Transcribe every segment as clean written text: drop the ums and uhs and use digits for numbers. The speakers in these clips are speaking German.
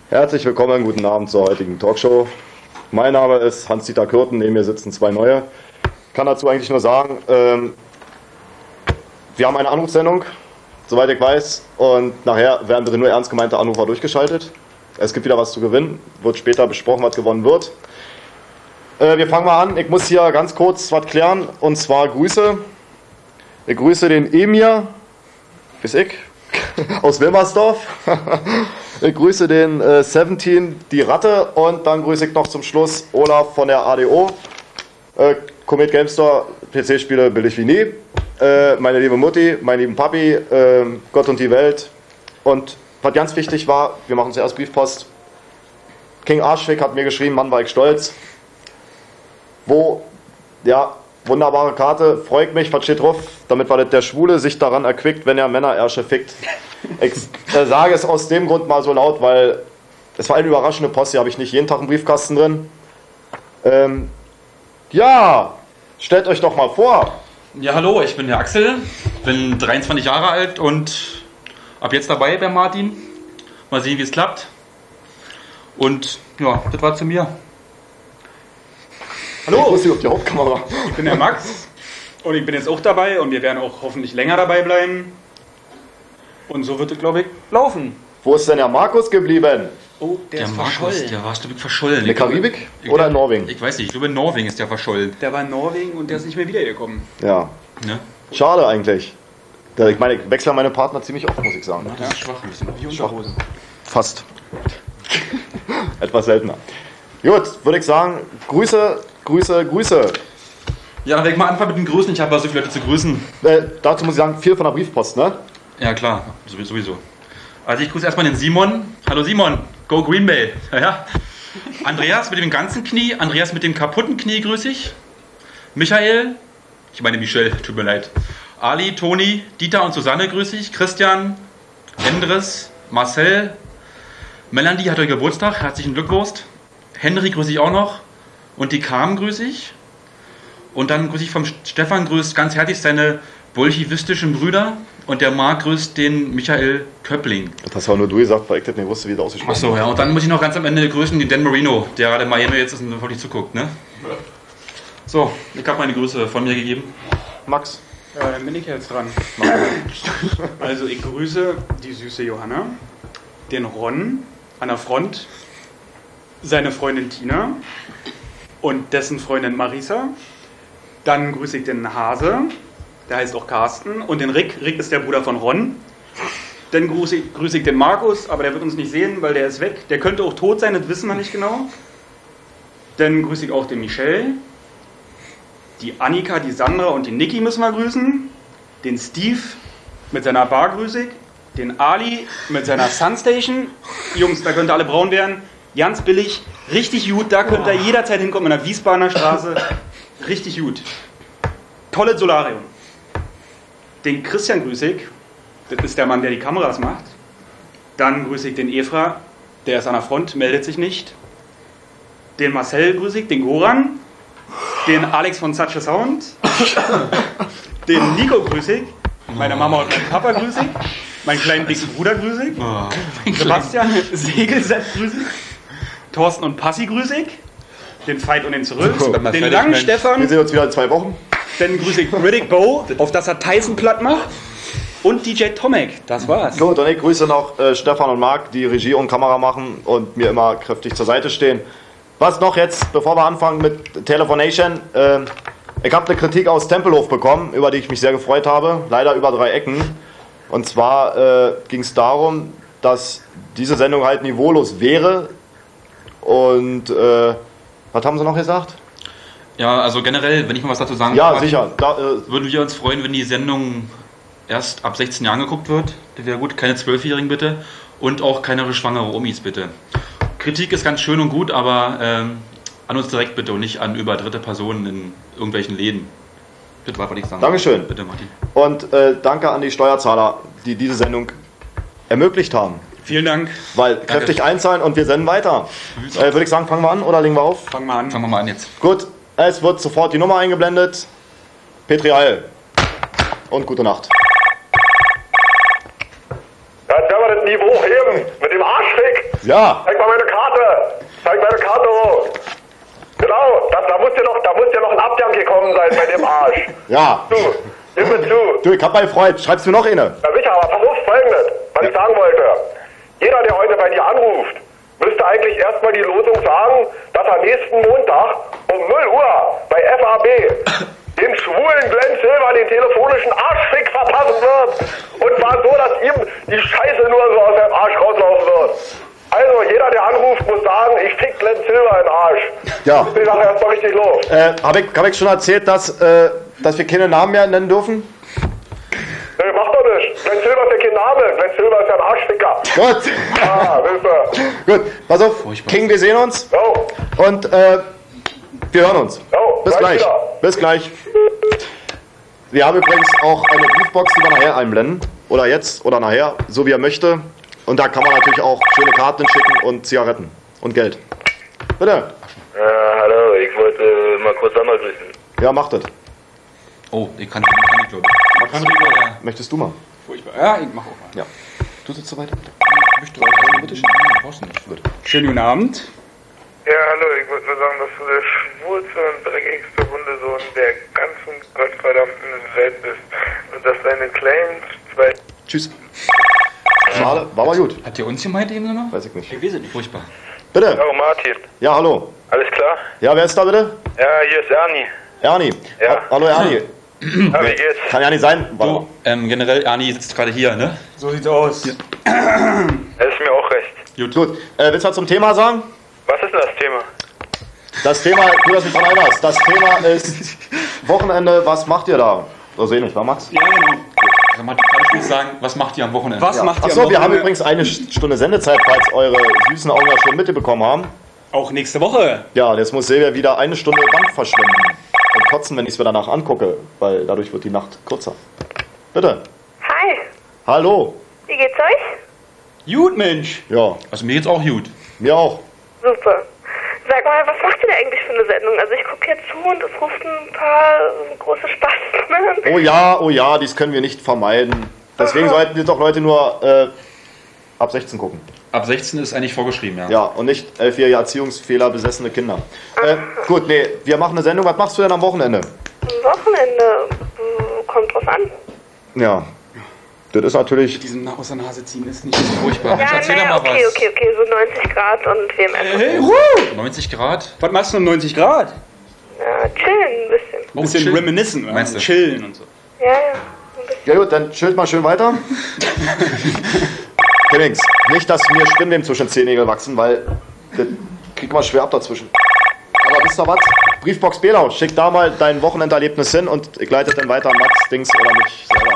Herzlich willkommen, guten Abend zur heutigen Talkshow. Mein Name ist Hans-Dieter Kürten, neben mir sitzen zwei neue. Ich kann dazu eigentlich nur sagen, wir haben eine Anrufsendung, soweit ich weiß, und nachher werden bitte nur ernst gemeinte Anrufer durchgeschaltet. Es gibt wieder was zu gewinnen, wird später besprochen, was gewonnen wird. Wir fangen mal an, ich muss hier ganz kurz was klären, und zwar Grüße. Ich grüße den Emir, bis ich, aus Wilmersdorf. Ich grüße den 17, die Ratte, und dann grüße ich noch zum Schluss Olaf von der ADO. Comet Game Store, PC-Spiele billig wie nie. Meine liebe Mutti, meinen lieben Papi, Gott und die Welt. Und was ganz wichtig war, wir machen zuerst Briefpost. King Arschfick hat mir geschrieben, Mann, war ich stolz. Ja, wunderbare Karte, freut mich, was steht drauf, damit war der Schwule sich daran erquickt, wenn er Männerärsche fickt. Ich sage es aus dem Grund mal so laut, weil es war eine überraschende Post, hier habe ich nicht jeden Tag einen Briefkasten drin. Ja, stellt euch doch mal vor. Ja, hallo, ich bin der Axel, bin 23 Jahre alt und ab jetzt dabei bei Martin. Mal sehen, wie es klappt. Und ja, das war zu mir. Hallo, ich auf die Hauptkamera. Ich bin der Max und ich bin jetzt auch dabei und wir werden auch hoffentlich länger dabei bleiben. Und so wird es, glaube ich, laufen. Wo ist denn der Markus geblieben? Oh, der ist verschollen. Der war ständig verschollen. In der Karibik oder in Norwegen? Ich weiß nicht, ich glaube in Norwegen ist der verschollen. Der war in Norwegen und der ist nicht mehr wiedergekommen. Ja. Ne? Schade eigentlich. Ich meine, ich wechsle meine Partner ziemlich oft, muss ich sagen. Das ist schwach ein bisschen. Wie Unterhosen. Fast. Etwas seltener. Gut, würde ich sagen, Grüße. Ja, dann werde ich mal anfangen mit den Grüßen. Ich habe ja so viele Leute zu grüßen. Dazu muss ich sagen, viel von der Briefpost, ne? Ja, klar, sowieso. Also ich grüße erstmal den Simon. Hallo Simon, go Green Bay. Ja. Andreas mit dem ganzen Knie, Andreas mit dem kaputten Knie grüße ich. Michael, ich meine Michelle, tut mir leid. Ali, Toni, Dieter und Susanne grüße ich. Christian, Endres, Marcel, Melanie hat heute Geburtstag, herzlichen Glückwunsch. Henry grüße ich auch noch. Und die Carmen grüße ich. Und dann grüße ich vom Stefan, grüßt ganz herzlich seine bolschewistischen Brüder. Und der Marc grüßt den Michael Köppling. Das hast du auch nur du gesagt, weil ich das nicht wusste, wie das ausgesprochen wird. Achso, ja. Und dann muss ich noch ganz am Ende grüßen den Dan Marino, der gerade in Miami jetzt ist und hoffentlich zuguckt, ne? So, ich habe meine Grüße von mir gegeben. Max. Ja, dann bin ich jetzt dran. Also ich grüße die süße Johanna, den Ron an der Front, seine Freundin Tina und dessen Freundin Marisa. Dann grüße ich den Hase, der heißt auch Carsten, und den Rick. Rick ist der Bruder von Ron. Dann grüße ich den Markus, aber der wird uns nicht sehen, weil der ist weg. Der könnte auch tot sein, das wissen wir nicht genau. Dann grüße ich auch den Michel. Die Annika, die Sandra und die Niki müssen wir grüßen. Den Steve mit seiner Bar grüße ich. Den Ali mit seiner Sunstation. Jungs, da könnt ihr alle braun werden. Ganz billig, richtig gut, da könnt ihr jederzeit hinkommen, in der Wiesbadener Straße. Richtig gut. Tolles Solarium. Den Christian grüße ich. Das ist der Mann, der die Kameras macht. Dann grüße ich den Efra, der ist an der Front, meldet sich nicht. Den Marcel grüße ich, den Goran. Den Alex von Such a Sound. Den Nico grüße ich. Meine Mama und meinen Papa grüße ich. Meinen kleinen dicken Bruder grüße ich. Sebastian Segelset grüße ich. Thorsten und Passi grüße ich. Den Veit und den Zurück. So, den langen Stefan. Wir sehen uns wieder in 2 Wochen. Dann grüße ich Riddick Bow, auf das er Tyson platt macht. Und DJ Tomek. Das war's. Gut, und ich grüße noch Stefan und Marc, die Regie und Kamera machen und mir immer kräftig zur Seite stehen. Was noch jetzt, bevor wir anfangen mit Telefonation? Ich habe eine Kritik aus Tempelhof bekommen, über die ich mich sehr gefreut habe. Leider über 3 Ecken. Und zwar ging es darum, dass diese Sendung halt niveaulos wäre. Und was haben sie noch gesagt? Ja, also generell, wenn ich mal was dazu sagen ja, kann, sicher. Würden wir uns freuen, wenn die Sendung erst ab 16 Jahren geguckt wird. Das wäre gut, keine 12-Jährigen bitte. Und auch keine schwangere Omis bitte. Kritik ist ganz schön und gut, aber an uns direkt bitte und nicht an über dritte Personen in irgendwelchen Läden. Das war, was ich sagen. Dankeschön. Bitte, Martin. Und danke an die Steuerzahler, die diese Sendung ermöglicht haben. Vielen Dank. Weil kräftig einzahlen und wir senden weiter. Würde ich sagen, fangen wir an oder legen wir auf? Fangen wir an. Fangen wir mal an jetzt. Gut, es wird sofort die Nummer eingeblendet. Petri Heil. Und gute Nacht. Ja, jetzt werden wir das Niveau heben mit dem Arschfick. Ja. Zeig mal meine Karte. Zeig meine Karte hoch. Genau, da muss ja noch ein Abgang gekommen sein bei dem Arsch. Ja. Du, nimm mir zu. Du, ich hab meinen Freund. Schreibst du noch eine? Ja sicher, aber pass auf, Folgendes, was ich sagen wollte. Jeder, der heute bei dir anruft, müsste eigentlich erstmal die Losung sagen, dass er nächsten Montag um 0 Uhr bei FAB dem schwulen Glenn Silver den telefonischen Arschfick verpassen wird. Und zwar so, dass ihm die Scheiße nur so aus dem Arsch rauslaufen wird. Also, jeder, der anruft, muss sagen, ich fick Glenn Silver in den Arsch. Ja. Das geht nachher erstmal richtig los. Hab ich schon erzählt, dass wir keine Namen mehr nennen dürfen? Nee, mach doch nicht. Glenn Silver ist ja kein Name. Glenn Silver ist ja ein Arschficker. Gut. Ah, wisst ihr. Gut, pass auf. King, wir sehen uns. Jo, Und wir hören uns. jo, Bis gleich. wieder. Bis gleich. Wir haben übrigens auch eine Briefbox, die wir nachher einblenden. Oder jetzt oder nachher, so wie er möchte. Und da kann man natürlich auch schöne Karten schicken und Zigaretten und Geld. Bitte. Hallo, ich wollte mal kurz Sandra grüßen. Ja, macht das. Oh, ich kann nicht, glaube ich. Man kann ja. Möchtest du mal? Furchtbar. Ja, ich mach auch mal. Ja. Du sitzt so weiter. Möchte auch. Bitte schön. Brauchst du nicht. Gut. Schönen guten Abend. Ja, hallo, ich wollte nur sagen, dass du der schwulste und dreckigste Hundesohn der ganzen gottverdammten Welt bist und dass deine kleinen zwei... Tschüss. Schade, war aber gut. Habt ihr uns gemeint eben nochmal? Weiß ich nicht. Ich weiß es nicht. Furchtbar. Bitte. Hallo Martin, Ja, hallo. alles klar? Ja, wer ist da bitte? Ja, hier ist Ernie. Ernie. Ja. Hallo Ernie. Ja, wie geht's? Kann ja nicht sein. Du, generell, Ernie sitzt gerade hier, ne? So sieht's aus. Das ist mir auch recht. Gut. Willst du was zum Thema sagen? Was ist denn das Thema? Das Thema, du das nicht dran erinnerst. Das Thema ist Wochenende, was macht ihr da? So sehe ich, was Max? Ja, genau. Sag mal, kann ich nicht sagen, was macht ihr am Wochenende? Was macht ihr am Achso, wir haben Wochenende? übrigens eine Stunde Sendezeit, falls eure süßen Augen das schon mitbekommen haben. Auch nächste Woche. Ja, jetzt muss Silvia wieder eine Stunde Band verschwenden und kotzen, wenn ich es mir danach angucke, weil dadurch wird die Nacht kürzer. Bitte. Hi, Hallo. wie geht's euch? Gut, Mensch. Ja, Also mir geht's auch gut. mir auch. Super. Sag mal, was macht ihr da eigentlich für eine Sendung? Also ich gucke jetzt zu und es ruft ein paar große Spasten. Oh ja, dies können wir nicht vermeiden. Deswegen sollten wir doch Leute nur ab 16 gucken. Ab 16 ist eigentlich vorgeschrieben, ja. Ja, und nicht 11-jährige Erziehungsfehler besessene Kinder. Gut, nee, wir machen eine Sendung. Was machst du denn am Wochenende? Am Wochenende kommt drauf an. Ja, das ist natürlich... Diesen aus der Nase ziehen ist nicht so Furchtbar. Mensch, Ja, erzähl naja, doch mal okay, was. okay, so 90 Grad und WMF. Hey, 90 Grad? was machst du um 90 Grad? Ja, chillen ein bisschen. Ein bisschen chill. reminiscen, oder? Meinst du? Chillen und so. Ja, ja, ein bisschen. Ja gut, dann chillt mal schön weiter. Kennings, nicht, dass mir Spinnweben zwischen den Zehennägeln wachsen, weil das kriegt man schwer ab dazwischen. Aber wisst ihr was? Briefbox Belau, schick da mal dein Wochenenderlebnis hin und ich leite dann weiter an Max, Dings oder mich selber.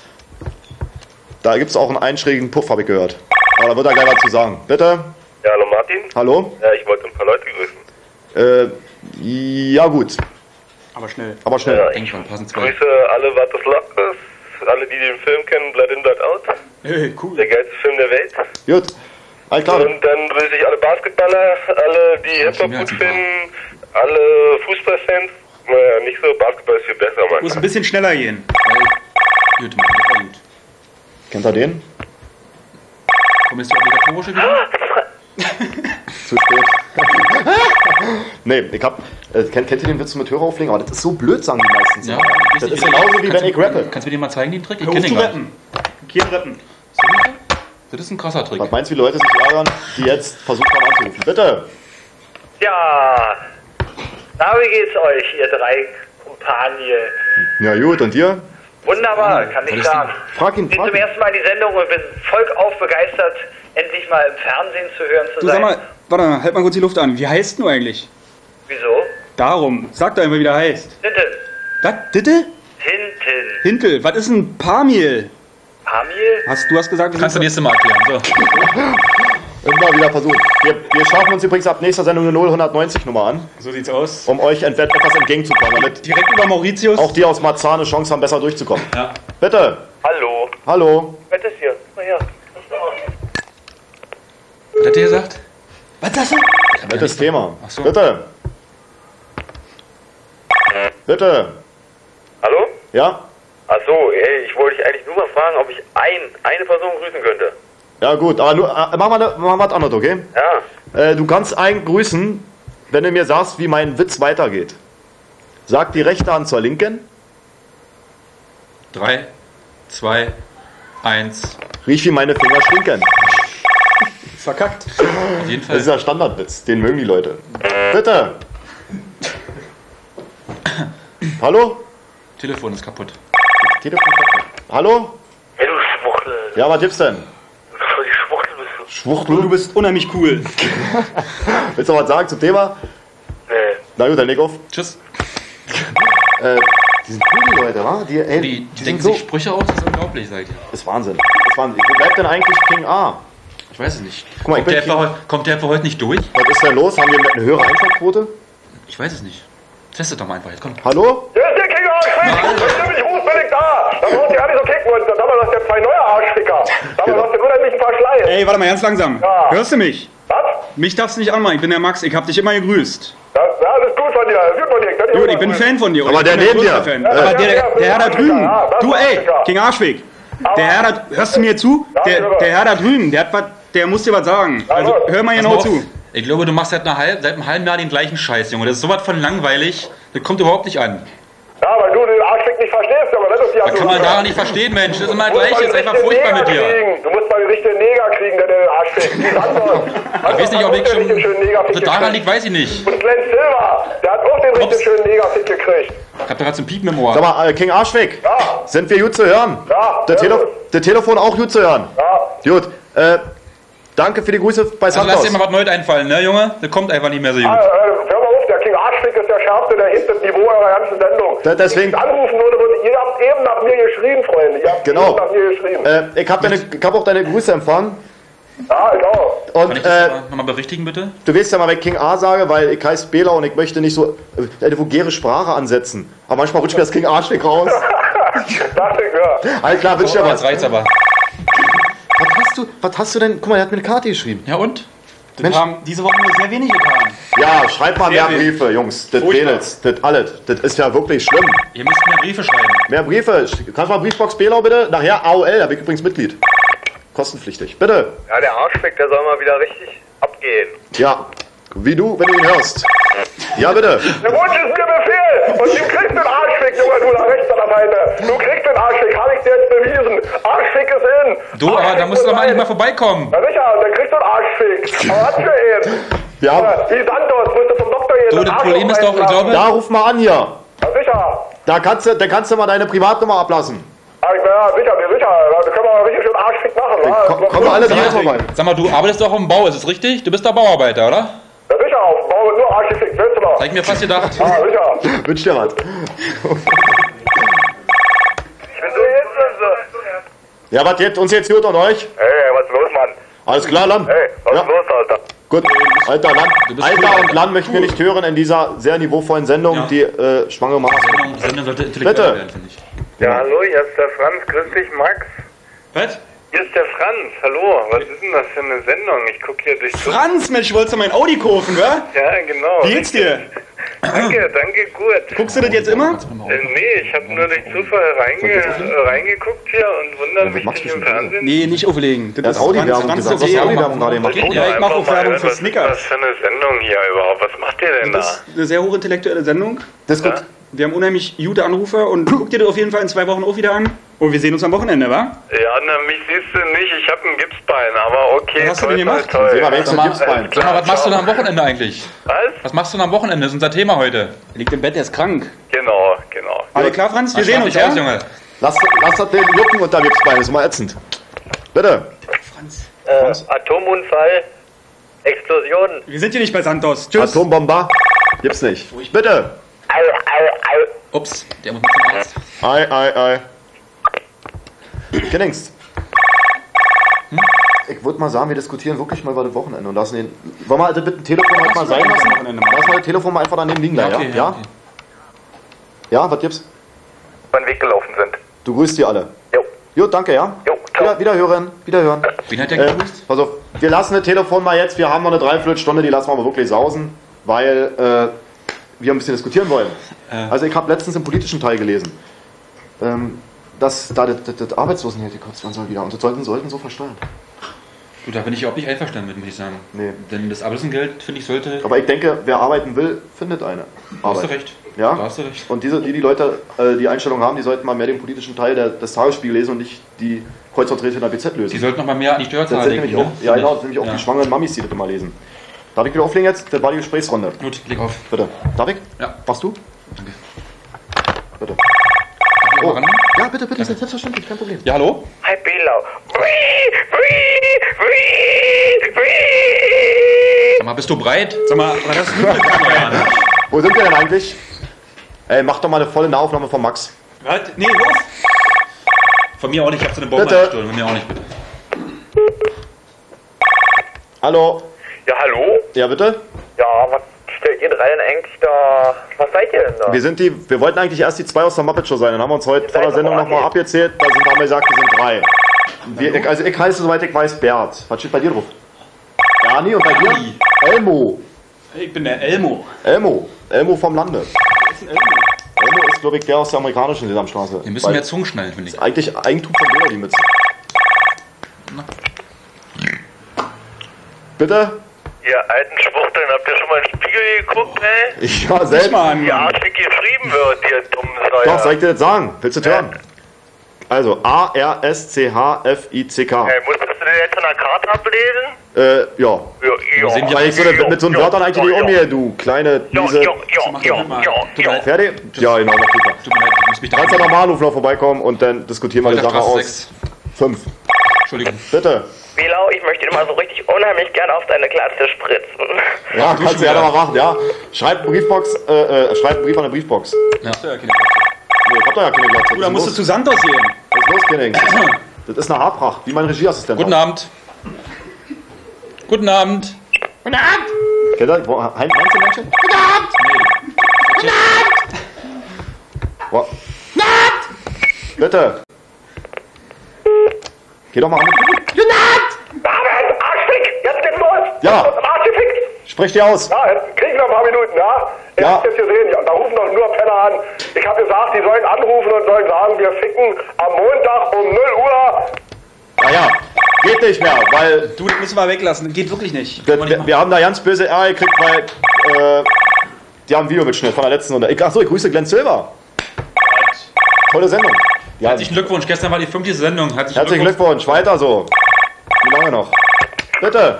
Da gibt es auch einen einschrägigen Puff, habe ich gehört. Aber da wird er gleich was zu sagen. Bitte? Ja, hallo Martin. Hallo? Ja, ich wollte ein paar Leute grüßen. Ja gut, Aber schnell. aber schnell. Ja, Denk schon, passen zwei. Grüße alle What the Lock ist, alle, die den Film kennen, Blood In, Blood Out. Hey, cool. Der geilste Film der Welt. Gut, alles klar. Und dann grüße ich alle Basketballer, alle, die Hip-Hop mir gut super. finden, alle Fußballfans. Naja, nicht so, Basketball ist viel besser, Muss ein Mann. bisschen schneller gehen. Gut, Mann, das war gut. Kennt ihr den? Komm, ist der obligatorische wieder? Zu spät. Nee, ich hab. Kennt ihr den Witz mit Hörer auflegen? Aber das ist so blöd, sagen die meistens. Ja. Das ist genauso wie wenn ich rappe. Kannst du mir den mal zeigen, den Trick? Ich Hör kenn auf den zu gar nicht. rappen. Kein Rappen. So, bitte? Das ist ein krasser Trick. Was meinst du, wie Leute sich ärgern, die jetzt versucht haben anzurufen? Bitte! Ja, na, wie geht's euch, ihr drei Kumpanie? Ja gut, und dir? Wunderbar, kann was ich ist sagen. Frag ihn, Ich bin frag zum ihn. ersten Mal in die Sendung und bin vollauf begeistert, endlich mal im Fernsehen zu hören zu Du, sein. sag mal, warte mal, halt mal kurz die Luft an. Wie heißt du eigentlich? Wieso? Darum. Sag doch einfach, wie der heißt. Hinten. Was? Ditte? Hinten. Hintel. Was ist ein Pamil? Pamil? Du hast gesagt, wir Kannst du sind... nächstes Mal erklären. So. Immer wieder versuchen. Wir schaffen uns übrigens ab nächster Sendung eine 0190-Nummer an, So sieht's aus. um euch etwas entgegenzukommen, damit Direkt über Mauritius. auch die aus Marzahn eine Chance haben, besser durchzukommen. Ja. Bitte! Hallo. Hallo! Was ist hier? Oh ja. Was hat der gesagt? Was sagst du? Nettes Thema. Ach so. Bitte! Bitte! Hallo? Ja? Achso, ey, ich wollte dich eigentlich nur mal fragen, ob ich eine Person grüßen könnte. Ja gut, aber nur, mach mal was anderes, okay? Ja. Du kannst einen grüßen, wenn du mir sagst, wie mein Witz weitergeht. Sag die rechte Hand zur linken. 3, 2, 1. Riech wie meine Finger stinken. Verkackt. Auf jeden Fall. Das ist der Standardwitz, den mögen die Leute. Bitte. Hallo? Telefon ist kaputt. Telefon kaputt. Hallo? Hey, du Schwuchtel. Ja, was gibt's denn? Voll die Schwuchtel bist du. Schwuchtel? Du bist unheimlich cool. Willst du noch was sagen zum Thema? Nee. Na gut, dann leg auf. Tschüss. Die sind cool, die Leute, wa? Die Die sind denken so. sich Sprüche aus, das ist unglaublich, sag ich dir. Das ist Wahnsinn. Das ist Wahnsinn. Wo bleibt denn eigentlich King A? Ich weiß es nicht. Guck mal, ich bin Kommt der für heute nicht durch? Was ist denn los? Haben wir eine höhere Einschaltquote? Ich weiß es nicht. Testet doch mal einfach jetzt, komm. Hallo? Hier ist der King Arschfick! Wenn du mich rufst, bin ich da! Da brauchst du gar nicht so kicken und dann haben wir das ja zwei neue Arschficker. Da haben wir noch den unheimlichen Verschleiß. Ey, warte mal, ganz langsam. Ja. Hörst du mich? Was? Mich darfst du nicht anmachen, ich bin der Max, ich hab dich immer gegrüßt. Ja, das ist gut von dir. Das ist gut von dir. Gut, ich bin Fan von dir. und Aber ich der bin ein neben größerer dir. Fan. Ja, Aber ja, der Herr da drüben, ja, das du ist ey, Afrika. King Arschweg, der Herr da, hörst du mir zu? Der Herr da drüben, der hat was, der muss dir was sagen. Also hör mal genau Pass mal auf. zu. Ich glaube, du machst seit einem halben Jahr den gleichen Scheiß, Junge. Das ist sowas von langweilig. Das kommt überhaupt nicht an. Ja, weil du den Arschfick nicht verstehst, aber das ist ja Da kann man daran nicht verstehen, Mensch. Das ist immer gleich. Das ist einfach furchtbar mit dir. Du musst mal den richtigen Neger kriegen, der den Arsch fickt. Die Antwort. Ich weiß nicht, ob ich schon. Also Also daran liegt, weiß ich nicht. Und Glenn Silver, der hat auch den richtig schönen Negerfick gekriegt. Ich hab da gerade so ein Piepen im Ohr. Sag mal, King Arschweg, Ja. sind wir gut zu hören? Ja, Der, sehr gut. der Telefon auch gut zu hören? Ja. Gut, danke für die Grüße bei Also lass Santos. dir mal was Neues einfallen, ne, Junge? Das kommt einfach nicht mehr so gut. Hör mal auf, der King Arschfick ist der Schärfste, der hebt das Niveau eurer ganzen Sendung. Deswegen- Wenn ich anrufen würde, ihr habt eben nach mir geschrien, Freunde. Ihr habt Genau. eben nach mir geschrien. Ich hab auch deine Grüße empfangen. Ja, genau. Und Kann ich das nochmal berichtigen, bitte? du weißt ja mal, wenn ich King A sage, weil ich heiße Bela und ich möchte nicht so eine vulgäre Sprache ansetzen. Aber manchmal rutscht mir das King Arschweg raus. Dachte ich, ja. Alles klar, wünsch dir Oh, was. jetzt reicht's aber. Was hast du denn? Guck mal, er hat mir eine Karte geschrieben. Ja und? Wir haben diese Woche nur sehr wenig getan. Ja, schreibt mal mehr Sehr Briefe, Jungs. Das Furchtbar. Mädels, das alles. Das ist ja wirklich schlimm. Ihr müsst mir Briefe schreiben. Mehr Briefe. Kannst du mal Briefbox Belau bitte? Nachher AOL, da bin ich übrigens Mitglied. Kostenpflichtig. Bitte. Ja, der Arschfick, der soll mal wieder richtig abgehen. Ja. Wie du, wenn du ihn hörst. Ja, bitte. Der Wunsch ist mir Befehl. Und du kriegst den Arschfick, Junge, du da rechts an der Seite. Du kriegst den Arschfick, habe ich dir jetzt bewiesen. Arschfick ist in. Du, aber Arschfick da musst du muss doch mal rein. mal vorbeikommen. Ja sicher, dann kriegst du einen Arschfick. Aber was für ihn? Wir haben, Wie Santos, musst du zum Doktor gehen. Du, das Problem ist doch, ich glaube, da ruf mal an hier. Ja sicher. Da kannst du mal deine Privatnummer ablassen. Ja, sicher. Da können wir mal richtig schön Arschfick machen. wa? Kommen wir alle drei vorbei. Sag mal, du arbeitest doch im Bau, ist es richtig? Du bist doch Bauarbeiter, oder? Ja sicher, auf dem Bau wird nur Arschfick, willst du doch. Hab ich mir fast gedacht. Ja sicher. Wünsch dir was. Ich bin so jetzt und so. Ja, was jetzt? Uns jetzt gut und euch? Hey, was ist los, Mann? Alles klar, Land? Hey, was Ja. ist los, Alter? Gut, Alter, bist Alter cool, und Alter. Land möchten wir nicht hören in dieser sehr niveauvollen Sendung, Ja. die schwangere Maß. Sendung sollte intellektuell Bitte. werden, finde ich. Ja, hallo, hier ist der Franz. Grüß dich, Max. Was? Hier ist der Franz. Hallo, was ist denn das für eine Sendung? Ich gucke hier durch Zufall. Franz, Mensch, wolltest du mein Audi kaufen, wa? Ja, genau. Wie geht's dir? Danke, gut. Guckst du das jetzt immer? Nee, ich habe nur durch Zufall reingeguckt hier und wundere mich machst nicht du im schon wieder? Fernsehen. Nee, nicht auflegen. Er hat Audi-Werbung gesagt. Was ist Audi-Werbung gerade gemacht? Ja, ich mache auch Werbung für Was ist Snickers. das für eine Sendung hier überhaupt? Was macht ihr denn da? Das ist eine sehr hochintellektuelle Sendung. Das ist gut. Wir haben unheimlich gute Anrufer und guck dir das auf jeden Fall in 2 Wochen auch wieder an. Und wir sehen uns am Wochenende, wa? Ja, na, mich siehst du nicht. Ich habe ein Gipsbein, aber okay. Was hast du denn gemacht? Toll. Seh mal, wenigstens Sag mal, Gipsbein. Sag mal, was machst du denn am Wochenende eigentlich? Was? Was machst du denn am Wochenende? Das ist unser Thema heute. Er liegt im Bett, er ist krank. Genau. Alles klar, Franz? Wir Mach sehen uns, dich aus, ja? Junge. Lass das den Jucken unter Gipsbein, das ist mal ätzend. Bitte. Atomunfall, Explosion. Wir sind hier nicht bei Santos. Tschüss. Atombomber gibt's nicht. Bitte. Ups, der muss mal zum Arzt. Ei. Kennings. Ich würde mal sagen, wir diskutieren wirklich mal über das Wochenende und lassen den. Wollen wir das mit dem Telefon halt mal sein lassen? Lass mal das Telefon mal einfach daneben liegen, da, ja? okay, Ja? okay. Ja, was gibt's? Über den Weg gelaufen sind. Du grüßt die alle. Jo. Jo, danke, ja? Jo, ciao. Wiederhören. Wen hat der gegrüßt? Pass auf, wir lassen das Telefon mal jetzt, wir haben noch eine Dreiviertelstunde, die lassen wir aber wirklich sausen, weil wir ein bisschen diskutieren wollen. Also ich habe letztens im politischen Teil gelesen, dass da das Arbeitslosengeld gekürzt werden soll wieder und das sollten so versteuern. Gut, da bin ich auch nicht einverstanden mit, muss ich sagen. Nee. Denn das Arbeitslosengeld, finde ich, sollte... Aber ich denke, wer arbeiten will, findet eine Da hast Arbeit. du recht. Ja? Da hast du recht. Und die Leute, die Einstellung haben, die sollten mal mehr den politischen Teil des Tagesspiegels lesen und nicht die Kreuzworträtsel in der BZ lösen. Die sollten noch mal mehr an die Das Steuerzahler sind denken. nämlich auch, ja, genau, das sind nämlich auch die schwangeren Mamis, die das immer lesen. Darf ich wieder auflegen jetzt? Das war die Gesprächsrunde. Gut, leg auf. Bitte. Darf ich? Ja. Machst du? Danke. Bitte. Oh. Oh. Ja, bitte, bitte, selbstverständlich, kein Problem. Ja, hallo? Hi, Belau. Sag mal, bist du breit? Sag mal, war das nur eine Kamera, ne? Wo sind wir denn eigentlich? Ey, mach doch mal eine volle Nahaufnahme von Max. Was? Nee, los! Von mir auch nicht, ich hab so eine Bombe Bitte. gestohlen. Von mir auch nicht, bitte. Hallo? Ja, hallo? Ja, bitte? Ja, was stellt ihr drei denn eigentlich da? Was seid ihr denn da? Wir wollten eigentlich erst die 2 aus der Muppet Show sein. Dann haben wir uns heute vor der seid Sendung doch nochmal alle. abgezählt. Da haben wir gesagt, wir sind 3. Ich heiße, soweit ich weiß, Bert. Was steht bei dir drauf? Jani und bei dir? Jani. Elmo. Ich bin der Elmo. Elmo vom Lande. Wer ist denn Elmo? Elmo ist, glaube ich, der aus der amerikanischen Sesamstraße. Wir müssen Weil mehr Zungen schnallen, finde ich. eigentlich Eigentum von Bela, die Mütze. Bitte? Ihr alten Schwuchteln, habt ihr schon mal in den Spiegel geguckt, ey? Ja, selbst. Mann. Wie arschig geschrieben wird, ihr dummen Säuer. Doch, soll ich dir das sagen? Willst du das hören? Also, A-R-S-C-H-F-I-C-K. Ey, musstest du den jetzt von der Karte ablesen? Ja. Ja, sehen die Weil ich so mit so einem Wörtern eigentlich nicht umgehe, du kleine, miese... Fertig? Ja, genau, mach super. Tut mir leid, ich muss mich da... Kannst ja nochmal anrufen, noch vorbeikommen und dann diskutieren wir die Sache Straße aus. 6. 5. Entschuldigung. Bitte. Belau, ich möchte dir mal so richtig unheimlich gern auf deine Glatze spritzen. Ja, kannst du ja noch mal machen, ja. Schreib einen Brief an der Briefbox. Ja. Hast du ja keine Nee, ich hab doch ja keine Glatze. Du, da musst du zu Santos gehen. Was ist los, Kennings? Das ist eine Haarpracht, wie mein Regieassistent. Guten Abend. Guten Abend. Guten Abend. Kennt ihr Heinzelmännchen? Guten Abend. Guten Abend. Guten Abend. Bitte. Geh doch mal an. Guten Abend. David, Arschfick! Jetzt geht's los! Ja. Arschgefickt! Sprich dir aus. Ja, jetzt kriegen wir noch ein paar Minuten, ja? Ich Ja. hab's jetzt gesehen, ja, da rufen doch nur Penner an. Ich hab gesagt, die sollen anrufen und sollen sagen, wir ficken am Montag um 0 Uhr. Naja, geht nicht mehr, weil Du, das müssen wir weglassen. Das geht wirklich nicht. wir haben da ganz böse Ärger gekriegt, weil die haben einen Videomitschnitt von der letzten Runde. Achso, ich grüße Glenn Silver. Tolle Sendung. Ja, Herzlichen Glückwunsch, gestern war die 50. Sendung. herzlichen Glückwunsch, weiter so. Wie lange noch? Bitte.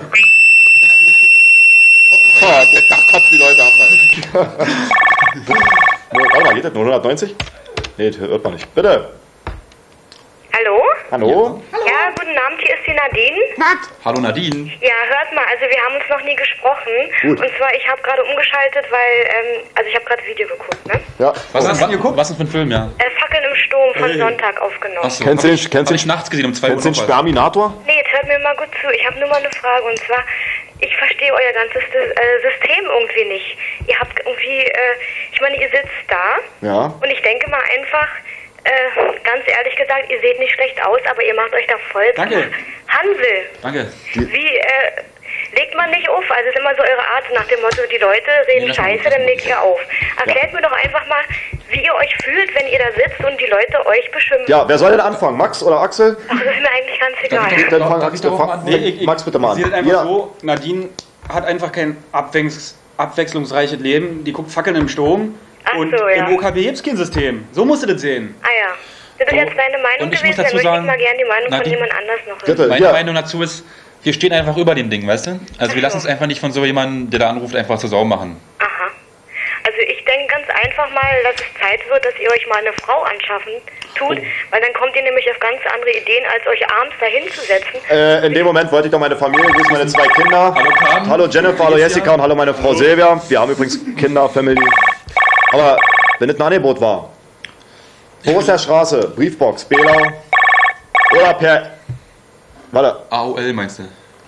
Da kotzt die Leute ab, Mann. Warte mal, geht das nur 190? Nee, das hört man nicht. Bitte. Hallo? Hallo? Ja, guten Abend, hier ist die Nadine. Hallo Nadine. Ja, hört mal, also wir haben uns noch nie gesprochen. Gut. Und zwar, ich habe gerade umgeschaltet, weil, also ich habe gerade Video geguckt, ne? Ja. Was hast du geguckt? Was ist für ein Film, ja? Fackeln im Sturm von Sonntag aufgenommen. Achso, Kennst du den- hab ich nachts gesehen um 2 Uhr. Kennst du den noch was. Sperminator? Nee, jetzt hört mir mal gut zu. Ich habe nur mal eine Frage und zwar, ich verstehe euer ganzes System irgendwie nicht. Ihr habt irgendwie, ich meine, ihr sitzt da Ja. und ich denke mal einfach, ganz ehrlich gesagt, ihr seht nicht schlecht aus, aber ihr macht euch da voll. Danke. Hansel, Danke. wie, legt man nicht auf? Also es ist immer so eure Art nach dem Motto, die Leute reden lass mal Scheiße, auf, dann lass legt ihr auf. Erklärt mir doch einfach mal, wie ihr euch fühlt, wenn ihr da sitzt und die Leute euch beschimpfen. Ja, wer soll denn anfangen? Max oder Axel? Ach, das ist mir eigentlich ganz egal. Dann Darf fang ich doch mal an? Max bitte mal Ich sehe an. das einfach Ja. so, Nadine hat einfach kein abwechslungsreiches Leben. Die guckt Fackeln im Sturm. Ach Und so, ja. im OKW gibt es kein System. So musst du das sehen. Ah ja. Das ist jetzt deine Meinung Und ich muss gewesen, dann dazu möchte ich sagen, mal gerne die Meinung von Nadine, jemand anders noch hören. Bitte, Meine ja. Meinung dazu ist, wir stehen einfach über dem Ding, weißt du? Also wir lassen uns einfach nicht von so jemandem, der da anruft, einfach zur Sau machen. Aha. Also ich denke ganz einfach mal, dass es Zeit wird, dass ihr euch mal eine Frau anschaffen tut, weil dann kommt ihr nämlich auf ganz andere Ideen, als euch abends dahin zu setzen. In dem Moment wollte ich doch meine Familie grüßen, meine 2 Kinder. Hallo Carmen. Hallo Jennifer, hallo Jessica und hallo meine Frau Silvia. Wir haben übrigens Kinder, Family. Aber wenn es ein Angebot war, Borussia Straße, Briefbox, Belau oder per... Warte, AOL meinst du?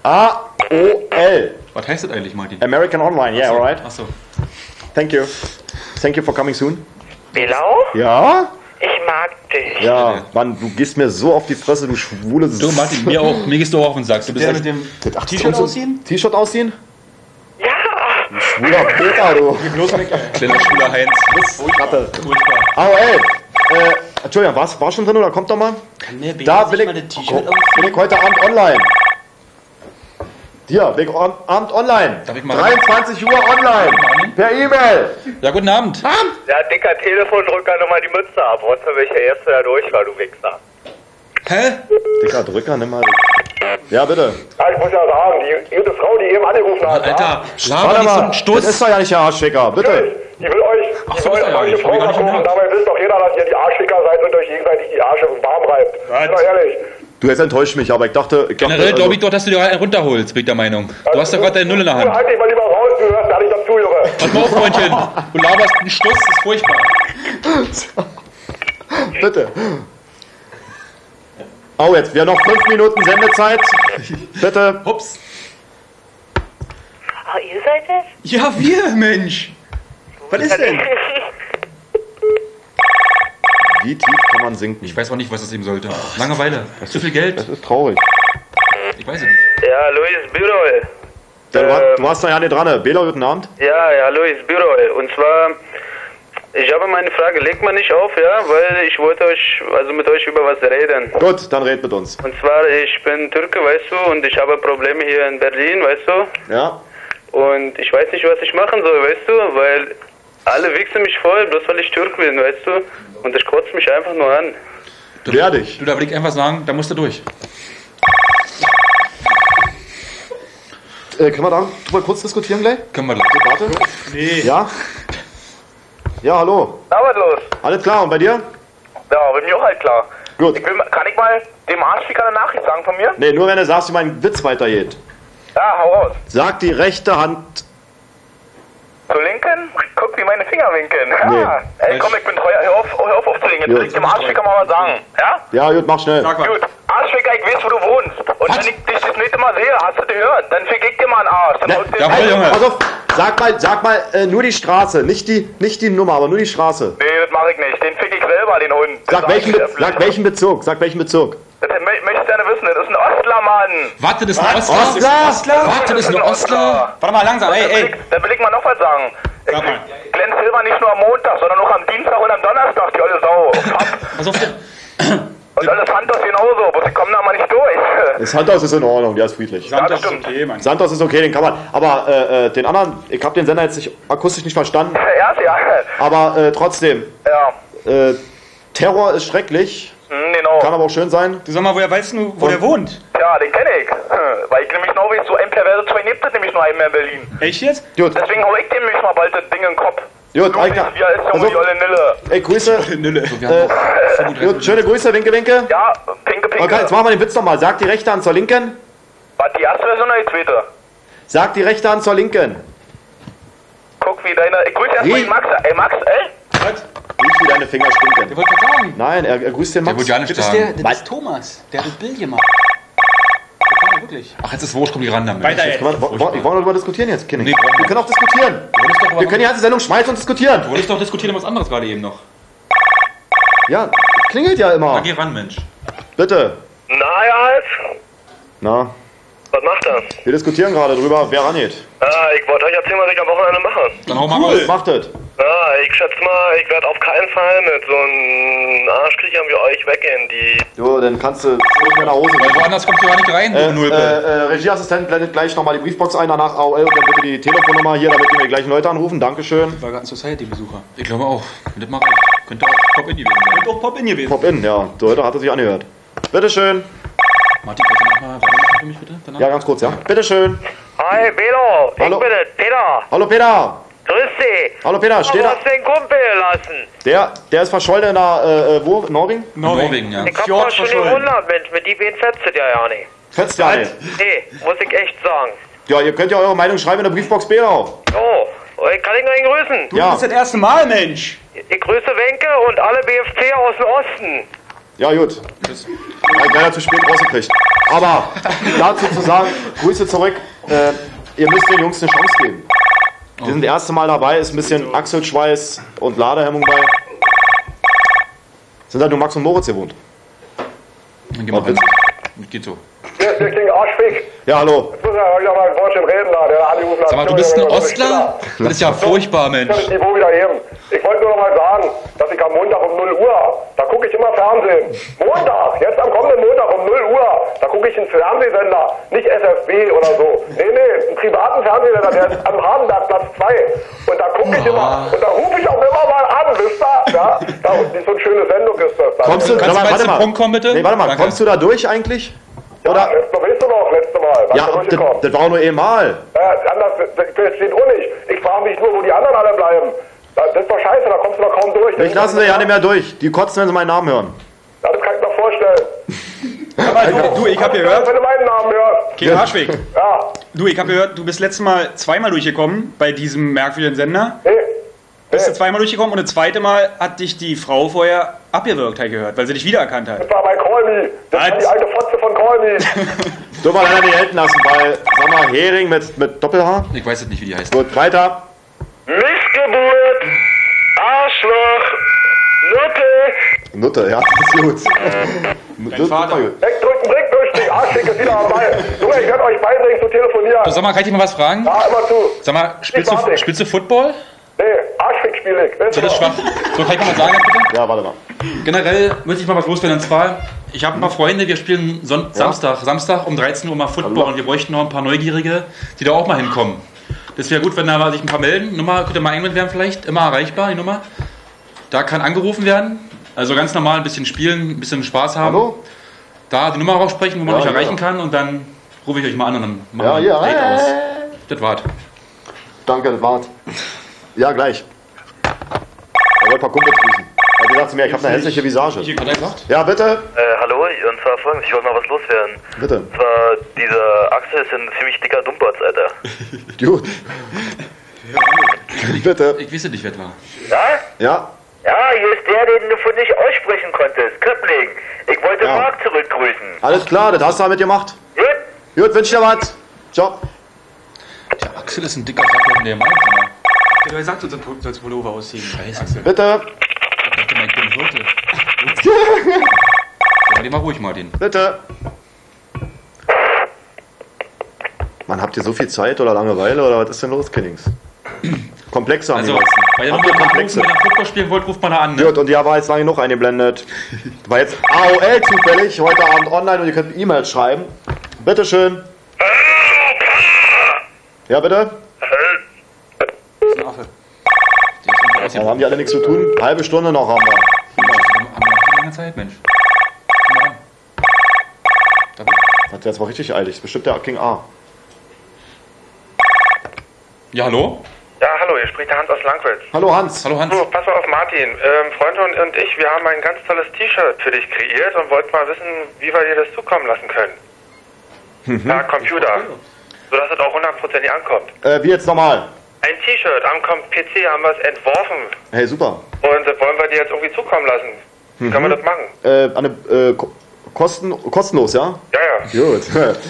AOL. Was heißt das eigentlich, Martin? American Online, yeah, alright. Achso. Thank you. Thank you for coming soon. Belau? Ja? Ich mag dich. Ja, Mann, du gehst mir so auf die Fresse, du schwule... Du, Martin, mir auch. Mir gehst du auch auf den Sack. Du bist Der echt- mit dem Ach, T-Shirt ausziehen? T-Shirt ausziehen? Ja. Schwuler Peter, du. Bloß weg, ey. kleiner schwuler Heinz. Ratte. Furchtbar. AOL. Entschuldigung, war schon drin oder kommt doch mal? Kann der Da bin ich heute Abend online. Hier, Weg Abend online. Darf ich mal 23 Uhr online. Per E-Mail. Ja, guten Abend. Ja, dicker Telefondrücker, nimm mal die Mütze ab. Weißt du, welcher Erste da durch war, du Wichser? Hä? Dicker Drücker, nimm mal. Ja, bitte. Ja, ich muss ja sagen, die gute Frau, die eben angerufen hat, Alter, laber Warte nicht so mal, einen Stuss. das ist doch ja nicht der Arschficker. Bitte. die will euch, Ach so, ist er ja eure nicht. Frau Hab ich gar nicht verkaufen. gemerkt. Dabei wisst doch jeder, dass ihr die Arschficker seid und euch gegenseitig die Arsche warm reibt. Ist doch ehrlich. Du, jetzt enttäuscht mich, aber ich dachte... Generell glaube ich doch, dass du dir einen runterholst, bin ich der Meinung. Du hast doch gerade deine Null in der Hand. Halt dich mal lieber raus, du hörst gar nicht dazu, Junge. Pass mal auf, Freundchen. Du laberst einen Stuss, das ist furchtbar. Bitte. Oh, jetzt, wir haben noch 5 Minuten Sendezeit. Bitte. Ups. Ah, ihr seid es? Ja, wir, Mensch. Was ist denn? Wie tief kann man sinken? Ich weiß auch nicht, was das ihm sollte. Langeweile. Zu viel Geld. Das ist traurig. Ich weiß es nicht. Ja, Luis Birol. Du warst da ja nicht dran. Bela, guten Abend. Ja, Luis Birol. Und zwar, ich habe meine Frage, legt man nicht auf, ja, weil ich wollte mit euch über was reden. Gut, dann red mit uns. Und zwar, ich bin Türke, weißt du, und ich habe Probleme hier in Berlin, weißt du. Ja? Und ich weiß nicht, was ich machen soll, weißt du, weil alle wichsen mich voll, bloß weil ich Türk bin, weißt du. Und ich kotze mich einfach nur an. Werde ich. Du, da will ich einfach sagen, da musst du durch. Können wir da drüber kurz diskutieren gleich? Können wir gleich. Warte. Nee. Ja? Ja, hallo. Na, was los? Alles klar, und bei dir? Ja, bei mir auch halt klar. Gut. Kann ich mal dem Arschficker eine Nachricht sagen von mir? Nee, nur wenn du sagst, wie mein Witz weitergeht. Ja, hau raus. Sag die rechte Hand. Zur Linken? Guck, wie meine Finger winken. Ja. Nee. Ey, komm, ich bin teuer. Hör auf aufzulegen. Jetzt will ich dem Arschficker mal was sagen. Ja? Ja, gut, mach schnell. Sag mal. Gut. Arschficker, ich weiß, wo du wohnst. Und wenn ich dich das nächste Mal sehe, hast du gehört, dann fick ich dir mal einen Arsch. Dann holst du Jawohl, den- Junge. Pass auf, sag mal nur die Straße, nicht die Nummer, aber nur die Straße. Nee, das mach ich nicht. Den fick ich selber, den Hund. Das Sag welchen Bezirk, sag welchen Bezirk. Das möchte ich gerne wissen. Das ist ein Ostler, Mann. Warte, das ist ein Ostler? Ostler? Warte, das ist ein Ostler? Warte mal, langsam, Da will ich mal noch was sagen. Sag mal. Glenn Silver nicht nur am Montag, sondern auch am Dienstag und am Donnerstag, die olle Sau. Pass auf, Und alles Santos genauso, bloß ich komm da mal nicht durch. Das Handhaus ist in Ordnung, der ist friedlich. Santos ist stimmt. okay, Mann. Santos ist okay, den kann man. Aber den anderen, ich habe den Sender jetzt nicht, akustisch nicht verstanden. Erst ja. Aber trotzdem, Ja. Terror ist schrecklich, Genau. kann aber auch schön sein. Du sag mal, woher weißt du, wo der wohnt? Ja, den kenne ich. Weil ich nämlich noch weiß, so ein perverse Zwei gibt es nämlich nur einen mehr in Berlin. Echt jetzt? Gut, Deswegen hau ich dem nämlich mal bald das Ding in den Kopf. gut, Du Eigner. wie ist Junge, die olle Nille. Ey, Grüße. Gut, schöne Grüße, winke, winke. Ja, pinke, pinke. Okay, jetzt machen wir den Witz nochmal. Sag die rechte Hand zur linken. Was, die erste Version oder die zweite? Sag die rechte Hand zur linken. Guck, wie deine... Ich grüße erstmal Wie? den Max. Ey, Max, ey. Riech, wie deine Finger stinken. ich wollte gerade sagen. Nein, er grüßt den Der Max. wollte ja nicht Das sagen. ist Thomas, der hat das Bild gemacht. Der kann ja wirklich. Ach, jetzt ist wurscht, komm die ran damit. Weiter jetzt. Wir wollen doch darüber diskutieren jetzt, Kinder. Nee, brauchen wir Wir können auch diskutieren. Du wolltest doch, Wir können die ganze Sendung schmeißen und diskutieren. du wolltest doch diskutieren was anderes gerade eben noch. Ja, klingelt ja Na, immer. geh ran, Mensch. Bitte. Na ja, halt. Na, Was macht er? wir diskutieren gerade drüber, wer rangeht. Ich wollte euch erzählen, was ich am Wochenende mache. Dann hau mal raus. Was macht das? Ja, ich schätze mal, ich werde auf keinen Fall mit so einem Arschkriechern wie euch weggehen, die... Jo, dann kannst du nicht mehr nach Hause Weil gehen. woanders kommst du gar nicht rein, du Nulpe. Regieassistent blendet gleich nochmal die Briefbox ein, danach AOL und dann bitte die Telefonnummer hier, damit wir die gleichen Leute anrufen. Dankeschön. War gerade ein Society-Besucher. Ich glaube auch. Das mache ich. Könnte auch Pop-In gewesen sein. Und auch Pop-In gewesen. Pop-in, ja. So, heute hat er sich angehört. Bitteschön. Martin, kannst du nochmal weitermachen für mich bitte? Danach? Ja, ganz kurz, ja. Bitteschön. Hi, Belo, Hallo. ich bin es, Peter. Hallo Peter. Grüß dich. Hallo Peter, steht Du da. hast den Kumpel gelassen. Der ist verschollen in wo? Norwegen? Norwegen, ja. Ich hab Fjord mal schon verschollen. gewundert, Mensch, mit die wen fetzt es ja nicht. Fetzt ja nicht. Nee, muss ich echt sagen. Ja, ihr könnt ja eure Meinung schreiben in der Briefbox Belau. Oh, ich kann ihn noch ihn grüßen. Du Ja. bist das erste Mal, Mensch. Ich grüße Wenke und alle BFC aus dem Osten. Ja, gut. Leider zu spät rausgekriegt. Aber dazu zu sagen, Grüße zurück. Ihr müsst den Jungs eine Chance geben. Die sind das erste Mal dabei, ist ein bisschen Achselschweiß und Ladehemmung bei. Sind halt nur Max und Moritz gewohnt. Dann geh mal ran. Geht so. Hier ist der King Arschfick. Ja, hallo. Ich muss ja wieder mal ein Wortchen reden da, der angerufen hat. Sag mal, du bist ein Ostler? Das ist ja furchtbar, Mensch. Das Niveau wieder heben. Ich wollte nur noch mal sagen, dass ich am Montag um um 0 Uhr, da gucke ich immer Fernsehen. Montag, jetzt am kommenden Montag um 0 Uhr, da gucke ich einen Fernsehsender, nicht SFB oder so. Nee, einen privaten Fernsehsender, der ist am Hardenberg Platz 2. Und da gucke ich immer, und da rufe ich auch immer mal an, wisst ihr? Ja, da so eine schöne Sendung ist das. Kommst du, Kannst du mal zum Punkt kommen, bitte? Nee, warte mal, Danke. kommst du da durch eigentlich? Ja, Oder? letzte Mal. Ja, das war auch nur einmal. Anders, das steht auch nicht. Ich frage mich nur, wo die anderen alle bleiben. Das ist doch scheiße, da kommst du doch kaum durch. Mich lassen sie ja nicht mehr durch. Die kotzen, wenn sie meinen Namen hören. Ja, das kann ich mir vorstellen. Aber du, ich hab gehört, Wenn du meinen Namen hörst. King Harschwig, Ja, du, ich hab gehört, du bist letztes Mal zweimal durchgekommen bei diesem merkwürdigen Sender. nee. Bist du zweimal durchgekommen und das zweite Mal hat dich die Frau vorher abgewürgt, habe ich gehört, weil sie dich wiedererkannt hat. Das war bei Call Me. Das war die alte Fotze von Call Me. Dürfen wir leider nicht gelten lassen, weil, sag mal, Hering mit Doppel-H. Ich weiß jetzt nicht, wie die heißt. Gut, weiter. Missgeburt, Arschloch, Nutte. Nutte, ja, ist gut. Dein Vater. Wegdrücken bringt nichts, die Arschfick ist wieder am Ball. Junge, ich werde euch beibringen zu telefonieren. Sag mal, kann ich dir mal was fragen? Ja, immer zu. Sag mal, spielst warte. du Football? Nee, Arschfick spiele ich. Weißt So, du das ist doch. schwach. So, kann ich mal was sagen, bitte? Ja, warte mal. Generell möchte ich mal was loswerden. Und zwar, ich habe ein paar Freunde, wir spielen Samstag um 13 Uhr mal Football und wir bräuchten noch ein paar Neugierige, die da auch mal hinkommen. Das wäre gut, wenn da sich ein paar melden. Nummer könnte mal eingemeldet werden vielleicht, immer erreichbar, die Nummer. Da kann angerufen werden. Also ganz normal ein bisschen spielen, ein bisschen Spaß haben. Hallo? Da die Nummer raussprechen, wo man Ja, euch ja. erreichen kann und dann rufe ich euch mal an und dann machen Ja, wir ja. ein Date aus. Das war's. Danke, das war's. Ja, gleich. Er wollte ein paar Kumpels grüßen. Er hat gesagt zu mir, ich habe eine hässliche Visage. Hat er gesagt? Ja, bitte. Hallo, und zwar folgendes, ich wollte noch was loswerden. Bitte. Und zwar, dieser Axel ist ein ziemlich dicker Dumbatz, Alter. Gut. Bitte. Ich wusste nicht, wer das war. Ja? Ja. Ja, hier ist der, den du von nicht aussprechen konntest. Köppling. Ich wollte Ja. Marc zurückgrüßen. Alles klar, das hast du damit gemacht. Gut? Gut, wünsch dir was. Ciao. Der Axel ist ein dicker Sack, der meint immer. Der hat gesagt, du sollst Pullover ausziehen. Scheiße. Bitte. Ich dachte, mein Kind hörte. Sag mal, mal ruhig, Martin. Bitte. Man, habt ihr so viel Zeit oder Langeweile oder was ist denn los, Kinnings? Komplexe haben die Also, meisten. bei der Habt Nummer ihr anrufen, Komplexe? wenn ihr Football spielen wollt, ruft man da an. Ne? Gut, und ja, war jetzt lange noch eingeblendet. War jetzt AOL zufällig, heute Abend online und ihr könnt E-Mails schreiben. Bitteschön. Ja, bitte? Das ist ein Affe. Ja, haben die alle nichts zu tun? Halbe Stunde noch haben wir. Haben wir noch eine lange Zeit, Mensch. Komm mal ran. David? Das wäre jetzt mal richtig eilig. Das ist bestimmt der King A. Ja, hallo? Ja, hallo, hier spricht der Hans aus Langwitz. Hallo Hans. Hallo Hans. So, pass mal auf, Martin. Freunde und ich, wir haben ein ganz tolles T-Shirt für dich kreiert und wollten mal wissen, wie wir dir das zukommen lassen können. Per Computer. Sodass es auch 100% ankommt. Wie jetzt nochmal? Ein T-Shirt am PC haben wir es entworfen Hey, super. und das wollen wir dir jetzt irgendwie zukommen lassen. Wie kann man das machen? Kostenlos, ja? Ja, ja. Gut.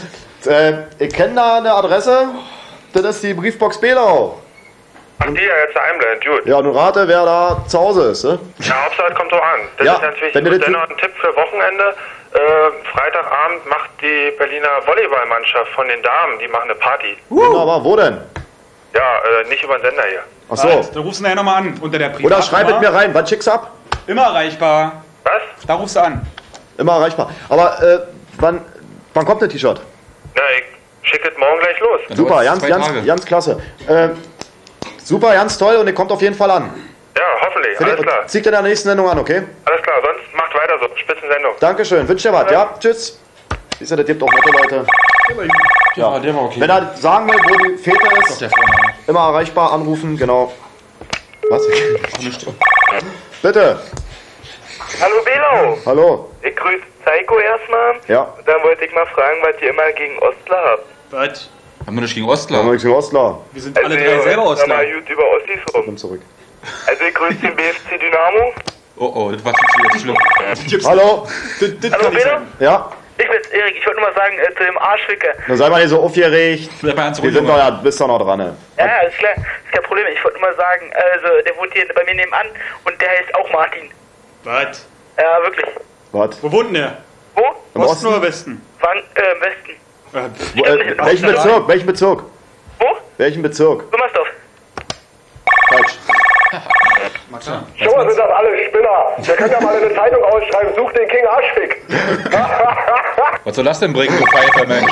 Ich kenne da eine Adresse. Das ist die Briefbox Belau. Ach, die ja jetzt einblendet, gut. Ja, nun rate, wer da zu Hause ist. Ne? Ja, Hauptsache, es kommt so an. Das Ja, ist natürlich wenn du gut. das- Dennoch ein Tipp für Wochenende. Freitagabend macht die Berliner Volleyballmannschaft von den Damen, die machen eine Party. Wunderbar, wo denn? Ja, nicht über den Sender hier. Ach so. Da rufst du nachher nochmal an, unter der Oder schreib mit mir rein. Was schickst du ab? Immer erreichbar. Was? Da rufst du an. Immer erreichbar. Aber wann kommt das T-Shirt? Na, ich schicke es morgen gleich los. Dann Super, dauert's 2 Tage. ganz klasse. Super, ganz toll und ihr kommt auf jeden Fall an. Ja, hoffentlich. Alles klar. Zieht in der nächsten Sendung an, okay? Alles klar, sonst macht weiter so. Spitzensendung. Dankeschön, wünsch dir was, ja? Tschüss. Siehst du, das gibt auch nette Leute. Ja, der war okay. Wenn er sagen will, wo die Fete ist, Der Vorname. immer erreichbar, anrufen, genau. Was? Nicht. Bitte. Hallo Belo, Hallo. ich grüße Psycho erstmal. Ja. Und dann wollte ich mal fragen, was ihr immer gegen Ostler habt. Was? Haben wir nicht gegen Da Ostler? haben wir nichts in Ostler. Wir sind alle drei ihr selber hört Ostler. mal gut über Ossis rum. Komm zurück. Also ich grüße den BFC Dynamo. Oh, das war zu schlimm. Hallo. Das Hallo kann ich Belo, sagen. Ja. ich bin's Erik. Ich wollte nur mal sagen, zu dem Arschficker. Dann sei mal nicht so aufgeregt. Bleib mal ganz Wir ruhig, sind doch Junge. ja, bist doch noch dran, ne? Ja, ist klar. Ist kein Problem. Ich wollte nur mal sagen, also der wohnt hier bei mir nebenan und der heißt auch Martin. Was? Ja, wirklich. Was? Wo wohnt denn der? Wo? Im Osten oder Osten? Westen? Wann? Im Westen. Wo, welchen Bezirk? Welchen Bezirk? Wo? Welchen Bezirk? Gummersdorf. Falsch. Schon mal sind das alle Spinner. Wir können ja mal eine Zeitung ausschreiben, such den King Arschfick. Was soll das denn bringen, du Pfeifer, Mensch?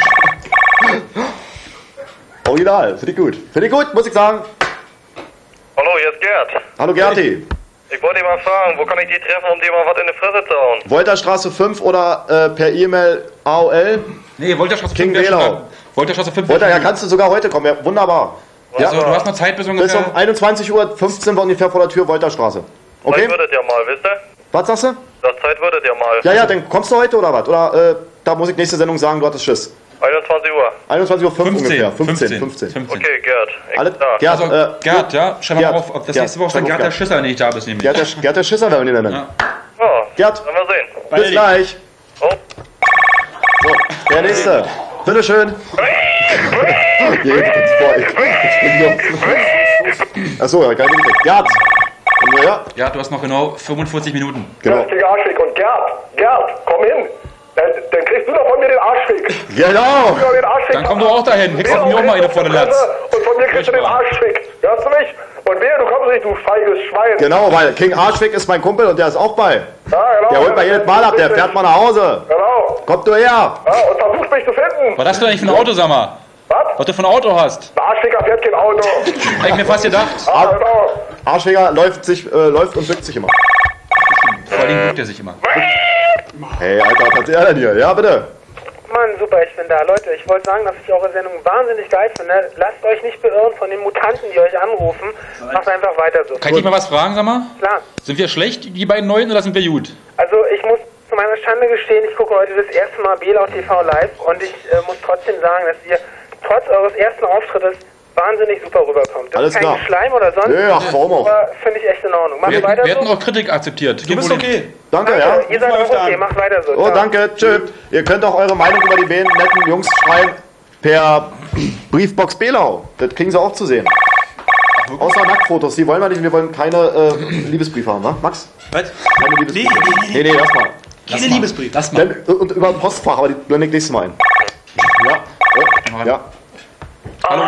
Original, finde ich gut. Finde ich gut, muss ich sagen. Hallo, hier ist Gerd. Hallo Gerti. Ich wollte dich mal fragen, wo kann ich die treffen, um dir mal was in die Fresse zu hauen? Wolterstraße 5 oder per E-Mail AOL? Nee, Wolterstraße 5. King Wähler. Wolterstraße 5. Wolter, ja, kannst du sogar heute kommen. Ja, wunderbar. Also, du hast noch Zeit bis Bis ungefähr... um 21:15 Uhr ungefähr vor der Tür, Wolterstraße. Okay? Zeit würdet ihr mal, wisst ihr? Was sagst du? Das Zeit würdet ihr mal. Ja, dann kommst du heute oder was? Oder da muss ich nächste Sendung sagen, du hattest Schiss. 21 Uhr. 21:05 Uhr 15, ungefähr. 15. 15. Okay, Gerd. Ich Alle, bin da. Gerd, Also, Gerd, ja, schreib mal Gerd, auf, ob das Gerd, nächste Woche schreib schon auf Gerd der Gerd. Schisser nicht da bist, nämlich. Gerd der Schisser, wenn wir ihn nennen. Ja. Ja, Gerd, werden wir sehen. bis gleich. Oh. So, der nächste. Bitteschön. Achso, ja, kein Ding. Gerd. Komm nur her. Ja, du hast noch genau 45 Minuten. Genau. King Arschfick. Und Gerd, komm hin. Dann kriegst du doch von mir den Arschfick. Genau. Du den Arschfick. Dann komm du auch dahin. Hickst du mir auch mal eine volle Latz. Und von mir kriegst du den Arschfick. Hörst du mich? Und wehe, du kommst nicht, du feiges Schwein. Genau, weil King Arschwick ist mein Kumpel und der ist auch bei. Ja, genau. Der holt mal jedes Mal ab, der fährt mal nach Hause. Genau. Kommt nur her. Ja, und versucht mich zu finden. Was hast du eigentlich für ein Auto, sag mal? Was? Was du für ein Auto hast? Ein Arschficker fährt kein Auto. Hab ich mir fast gedacht. Ja, genau. Arschwinger läuft und bückt sich immer. Vor allem guckt er sich immer. Hey, Alter, was hat er denn hier? Ja, bitte. Mann, super, ich bin da. Leute, ich wollte sagen, dass ich eure Sendung wahnsinnig geil finde. Lasst euch nicht beirren von den Mutanten, die euch anrufen. Macht einfach weiter so. Kann ich dich mal was fragen, sag mal? Klar. Sind wir schlecht, die beiden Neuen, oder sind wir gut? Also, ich muss zu meiner Schande gestehen, ich gucke heute das erste Mal Belau TV live und ich muss trotzdem sagen, dass ihr trotz eures ersten Auftrittes wahnsinnig super rüberkommt. Das Alles ist kein klar. Schleim oder sonst. Nö, ach, warum auch? Aber finde ich echt in Ordnung. Macht Wir weiter hätten so. auch Kritik akzeptiert. Du bist okay. Danke, ja. Ihr seid auch okay, macht weiter so. Oh, Ciao. danke. Tschüss. Ihr könnt auch eure Meinung über die beiden netten Jungs schreiben per Briefbox Belau. Das kriegen sie auch zu sehen. Außer Nacktfotos. Die wollen wir nicht. Wir wollen keine Liebesbriefe haben, wa? Max? Was? Keine Liebesbriefe. Nee, lass mal. Keine Liebesbrief. Lass mal. Und über ein Postfach, aber die blende ich nächstes Mal ein. Ja. Ja. Hallo.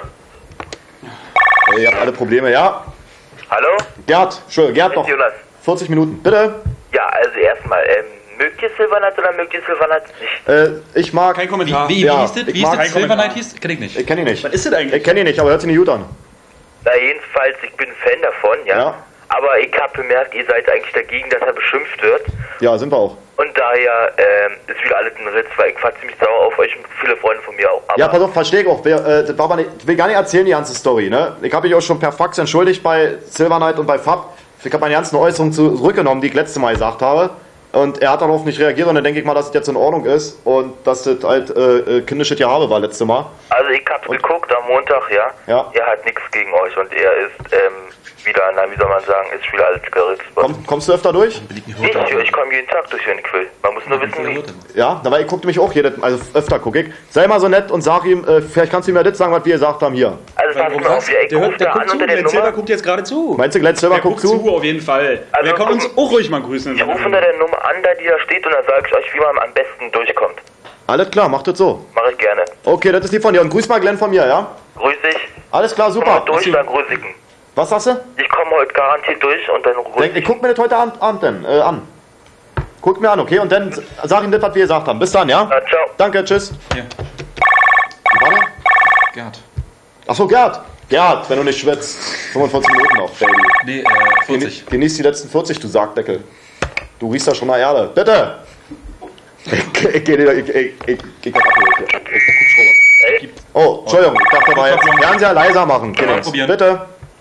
Ey, ihr habt alle Probleme, ja? Hallo? Gerd, Gerd noch. Jonas. 40 Minuten, bitte. Ja, also erstmal, mögt ihr Silvernat oder mögt ihr Silvernat nicht? Ich mag. Kein Kommentar. Wie Ja, hieß das? ich Wie hieß mag das? keinen Silver Night hieß? Kenn ich nicht. Ich kenne ihn nicht. Was ist das eigentlich? Ich kenne ihn nicht, aber hört sich nicht gut an. Na jedenfalls, ich bin Fan davon, ja. Ja. Aber ich habe bemerkt, ihr seid eigentlich dagegen, dass er beschimpft wird. Ja, sind wir auch. Und daher ist wieder alles ein Ritz, weil ich war ziemlich sauer auf euch und viele Freunde von mir auch. Aber Ja, pass auf, verstehe ich auch. Das war aber nicht, ich will gar nicht erzählen, die ganze Story. Ne? Ich habe mich auch schon per Fax entschuldigt bei Silver Night und bei Fab. Ich habe meine ganzen Äußerungen zurückgenommen, die ich letzte Mal gesagt habe. Und er hat darauf nicht reagiert und dann denke ich mal, dass es jetzt in Ordnung ist und dass das halt kindisches Gehabe war letzte Mal. also ich habe geguckt am Montag, ja. Ja. Er hat nichts gegen euch und er ist wieder, na wie soll man sagen, ist wieder alles geritzt. Kommst du öfter durch? Ich komme jeden Tag durch, wenn ich will. Man muss nur wissen, wie. Ja, aber ich guckte mich auch also öfter gucke ich. Sei mal so nett und sag ihm, vielleicht kannst du ihm ja das sagen, was wir gesagt haben hier. Also pass mal auf, ich rufe da an guckt zu. unter der Glenn Silver Nummer. guckt jetzt gerade zu. Meinst du, Glenn Silver Der guckt guckt zu? auf jeden Fall. Also, Der kann uns auch ruhig mal grüßen. Ich rufe unter der Nummer an, da die da steht, und dann sage ich euch, wie man am besten durchkommt. Alles klar, macht das so. Mache ich gerne. Okay, das ist die von dir. Und grüß mal Glenn von mir, ja? Grüß dich. Alles klar, Komm super. mal durch, dann grüß ich ihn. Was sagst du? Ich komme heute garantiert durch und dann grüß Ich guck mir das heute Abend dann, an. Guck mir an, okay? Und dann sag ihm das, was wir gesagt haben. Bis dann, ja? Ja, ciao. Danke, tschüss. Hier. Wie war der? Gerd. Achso, Gerd. Gerd, wenn du nicht schwitzt. 45 Minuten noch, Baby. Nee, 40. Genieß die letzten 40, du Sargdeckel. Du riechst da schon nach Erde. Bitte! Ich geh nicht, ich hab abgeholt. Oh, Entschuldigung, ich dachte mal jetzt Fernseher leiser machen. Mal probieren. Bitte.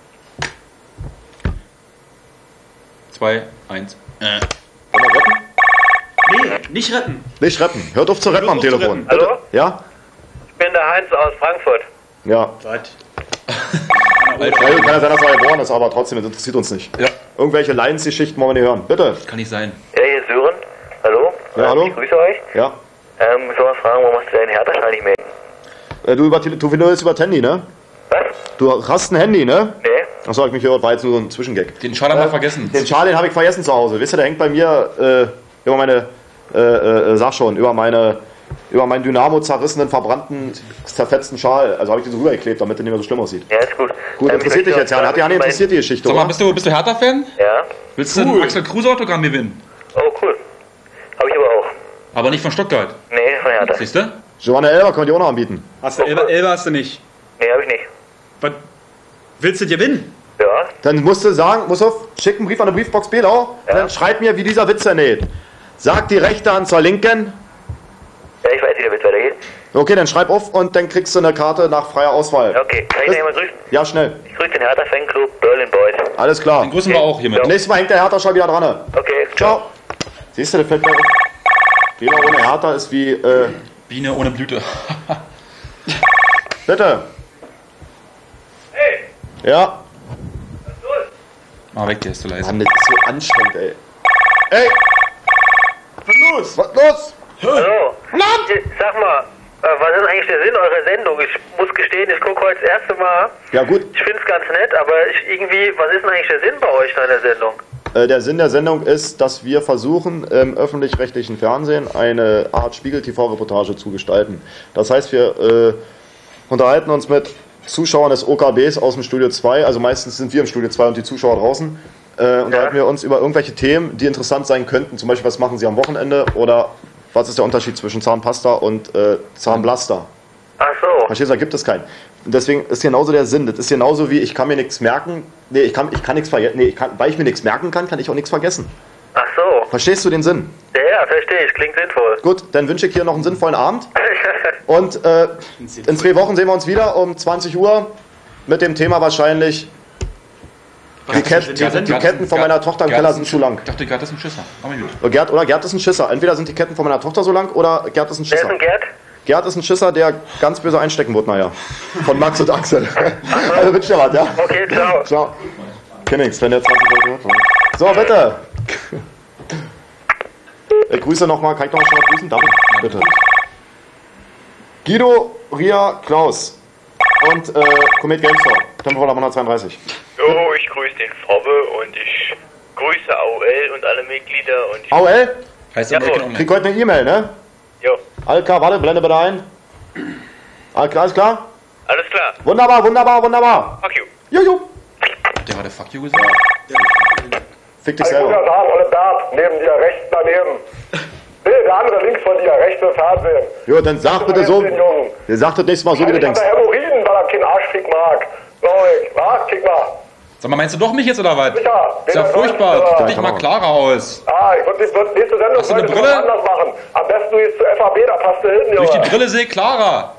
2, 1. Wollen wir retten? Nee, nicht retten. Nicht retten. Hört auf zu retten am auf zu Telefon. retten. Bitte. Hallo? Ja? Ich bin der Heinz aus Frankfurt. Ja. Was? Ja, kann ja sein, dass er geboren ist, aber trotzdem, das interessiert uns nicht. Ja. Irgendwelche Lions-Geschichten wollen wir nicht hören. Bitte. Kann nicht sein. Ja, hier ist Sören. Hallo? Ja, hallo? Ich grüße euch. Ja. Ich soll mal fragen, warum hast du deinen Hertha nicht mehr? Du willst über das Handy, ne? Was? Du hast ein Handy, ne? Nee? Achso, hab ich mich gehört, war jetzt nur so ein Zwischengag. Den Schal haben wir vergessen. Den Schal, den habe ich vergessen zu Hause. Wisst ihr, der hängt bei mir über meine, sag schon, über über meinen Dynamo zerrissenen, verbrannten, zerfetzten Schal. Also habe ich den so rübergeklebt, damit der nicht mehr so schlimm aussieht. Ja, ist gut. Gut, interessiert dich jetzt, Jan. Hat ja nicht interessiert, die Geschichte, Sag mal, oder? bist du Hertha-Fan? Ja. Willst du ein Axel Kruse-Autogramm gewinnen? Oh, cool. Hab ich aber auch. Aber nicht von Stuttgart. Nee, von Hertha. Siehst du? Giovanna Elber könnt ihr auch noch anbieten. Hast du Elber hast du nicht. Nee, hab ich nicht. Was? Willst du gewinnen? Ja. Dann musst du sagen, schick einen Brief an die Briefbox Belau, und dann schreib mir, wie dieser Witz näht. Sag die rechte Hand zur linken. Ja, ich weiß, wie der Witz weitergeht. Okay, dann schreib auf und dann kriegst du eine Karte nach freier Auswahl. Okay, kann ich da jemand grüßen? Ja, schnell. Ich grüße den Hertha-Fanclub Berlin Boys. Alles klar. Den grüßen wir auch hiermit. Nächstes Mal hängt der Hertha schon wieder dran. Okay, Ciao. Siehst du, das fällt mir auf. Belau ohne Hertha ist wie, Biene ohne Blüte. bitte. Hey, Ja. was ist los? Mal weg, der ist zu leise. Mann, das ist so anstrengend, ey. Ey! Was ist los? Was los? Hallo. Sag mal, was ist eigentlich der Sinn eurer Sendung? Ich muss gestehen, ich gucke heute das erste Mal. Ja gut, Ich finde es ganz nett, aber was ist denn eigentlich der Sinn bei euch in der Sendung? der Sinn der Sendung ist, dass wir versuchen, im öffentlich-rechtlichen Fernsehen eine Art Spiegel-TV-Reportage zu gestalten. Das heißt, wir unterhalten uns mit Zuschauern des OKBs aus dem Studio 2, also meistens sind wir im Studio 2 und die Zuschauer draußen, unterhalten wir uns über irgendwelche Themen, die interessant sein könnten. Zum Beispiel, was machen sie am Wochenende oder was ist der Unterschied zwischen Zahnpasta und Zahnblaster? Ach so. Verstehst du, da gibt es keinen. Und deswegen ist genauso der Sinn. Das ist genauso wie, ich kann mir nichts merken. Nee, ich kann nichts vergessen. Nee, weil ich mir nichts merken kann, kann ich auch nichts vergessen. Ach so. Verstehst du den Sinn? Ja, verstehe ich. Klingt sinnvoll. Gut, dann wünsche ich hier noch einen sinnvollen Abend. Und in 2 Wochen sehen wir uns wieder um 20 Uhr mit dem Thema wahrscheinlich, die Ketten von meiner Tochter im Keller sind zu lang. Ich dachte, Gerd ist ein Schisser. Aber gut. Gerd ist ein Schisser. Entweder sind die Ketten von meiner Tochter so lang oder Gerd ist ein Wer ist Schisser. denn Gerd? Gerd ist ein Schisser, der ganz böse einstecken wird, naja. Von Max und Axel. Also wünsch dir was, ja? Okay, ciao. Ciao. Kenn nix, wenn der 20 Leute hört. So, bitte. Grüße nochmal, kann ich noch mal schon mal grüßen? Danke. Bitte. Guido, Ria, Klaus und Comet Game Store, Tempelvoller 132. Jo, ich grüße den Frobbe und ich grüße AOL und alle Mitglieder und AOL? Heißt Ja, das American Krieg Online? heute eine E-Mail, ne? Jo, Alles klar, warte, blende bitte ein. Alles klar? alles klar. Wunderbar, wunderbar, wunderbar. Fuck you. Juju. Der war der Fuck you gesagt? Fick dich Ich muss ja selber. sagen, Oliver, neben dir, rechts daneben. Nee, der andere links von dir, rechts im Fernsehen. Jo, dann sag bitte so. Den Jungen. Der sagt das nächste Mal so, wie du Ich hab denkst. da Hämorrhoiden, weil er keinen Arschfick mag. Glaube ich. Was? Kick mal. Sag mal, meinst du doch mich jetzt oder was? Sicher. Ist ja furchtbar. Guck dich mal klarer aus. Ich würde nächste Sendung Hast du eine heute Brille? anders machen. Am besten du gehst zu FAB, da passt du hin, Durch die Junge. Brille sehe ich klarer.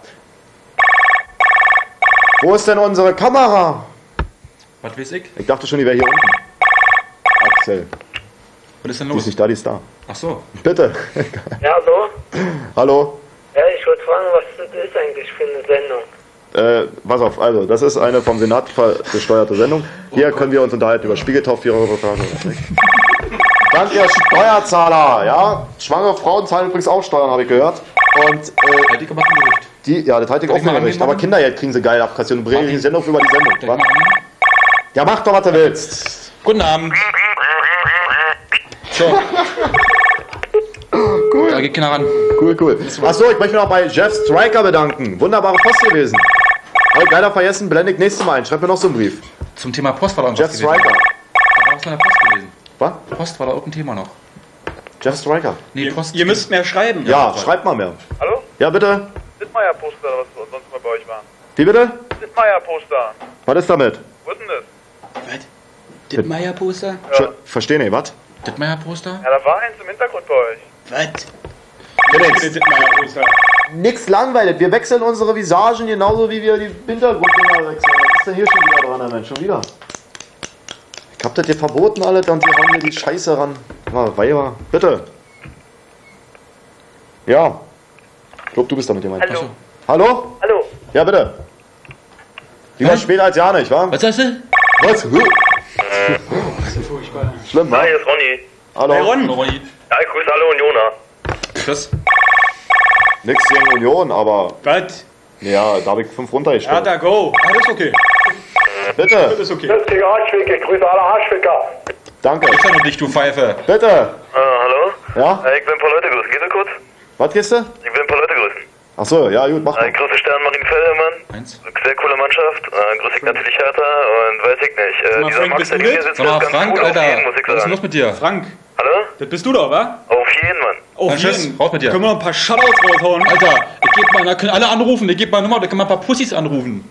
Wo ist denn unsere Kamera? Was weiß ich? Ich dachte schon, die wäre hier unten. Axel. Was ist denn Die ist los? nicht da, die ist da. Ach so. Bitte. Ja, hallo? Hallo. Ja, ich wollte fragen, was das ist eigentlich für eine Sendung? Pass auf, also, das ist eine vom Senat gesteuerte Sendung. Hier können wir uns unterhalten über Spiegeltauff-Reportage. Dank ihr Steuerzahler, ja. Schwangere Frauen zahlen übrigens auch Steuern, habe ich gehört. Und Halt dich aber zum Gericht. ja, das halte ich auch ich mal mal recht. angehen, Aber Mann? Kindergeld kriegen sie geil abkassiert und bringen die Sendung über die Sendung. Was? Ja, mach doch, was du willst. Guten Abend. So. Cool. Da geht keiner ran. Cool, cool. Achso, ich möchte mich noch bei Jeff Striker bedanken. Wunderbare Post gewesen. Habe ich leider vergessen, blende ich nächstes Mal ein. Schreib mir noch so einen Brief. Zum Thema Post war da Jeff irgendwas gewesen. Striker. Da war was von der Post gewesen. Was? Post war da irgendein Thema noch. Jeff Striker. Nee, Post. Ihr müsst mehr schreiben. Ja, schreib mal mehr. Hallo? Ja, bitte. Dittmeier-Poster, was sonst mal bei euch war. Wie bitte? Dittmeier-Poster. Was ist damit? Wo ist denn das? Dittmeier-Poster? Verstehe nicht, was? Dittmeier-Poster? Ja, da war eins im Hintergrund bei euch. Nix langweilig. Wir wechseln unsere Visagen genauso wie wir die Hintergrunddinger wechseln. Was ist denn hier schon wieder dran, Mensch? Schon wieder? Ich hab das hier verboten, alle, und die hauen hier die Scheiße ran. Mal, Weiber. Bitte. Ja. Ich glaube, du bist damit gemeint. Hallo. Hallo? Hallo. Ja, bitte. Lieber später als ja nicht, wa? Was sagst du? Was? Schlimm, wa? Hi, hier ist Ronny. Hallo. Ronny. Ja, ich grüße alle Unioner. Tschüss. Nix gegen Union, aber Was? ja, da habe ich 5 runtergestellt. Ja, da go. Alles okay. Bitte. Ist okay. Das gegen Arschficke. Ich grüße alle Arschficker. Danke. Ich sag nur dich, du Pfeife. Bitte. Hallo? Ja? Ich will ein paar Leute grüßen. Geht das kurz? Was gehst du? Ich will ein paar Leute grüßen. Achso, ja, gut, mach mal. Grüße Stern Martin Feldermann. 1. Sehr coole Mannschaft. Grüße ich natürlich Hertha und weiß ich nicht. Dieser Frank, Max, bist der du neben mir mit? sitzt, Sag mal, ist ganz Frank, cool. Auf Alter, jeden, muss ich was ist denn los sagen. mit dir? Frank, Hallo? das bist du doch, wa? Auf jeden, Mann. Auf Dann tschüss, jeden. raus mit dir. Können wir noch ein paar Shoutouts raushauen? Alter, ich geb mal, da können alle anrufen, ich geb mal eine Nummer, da können mal ein paar Pussys anrufen.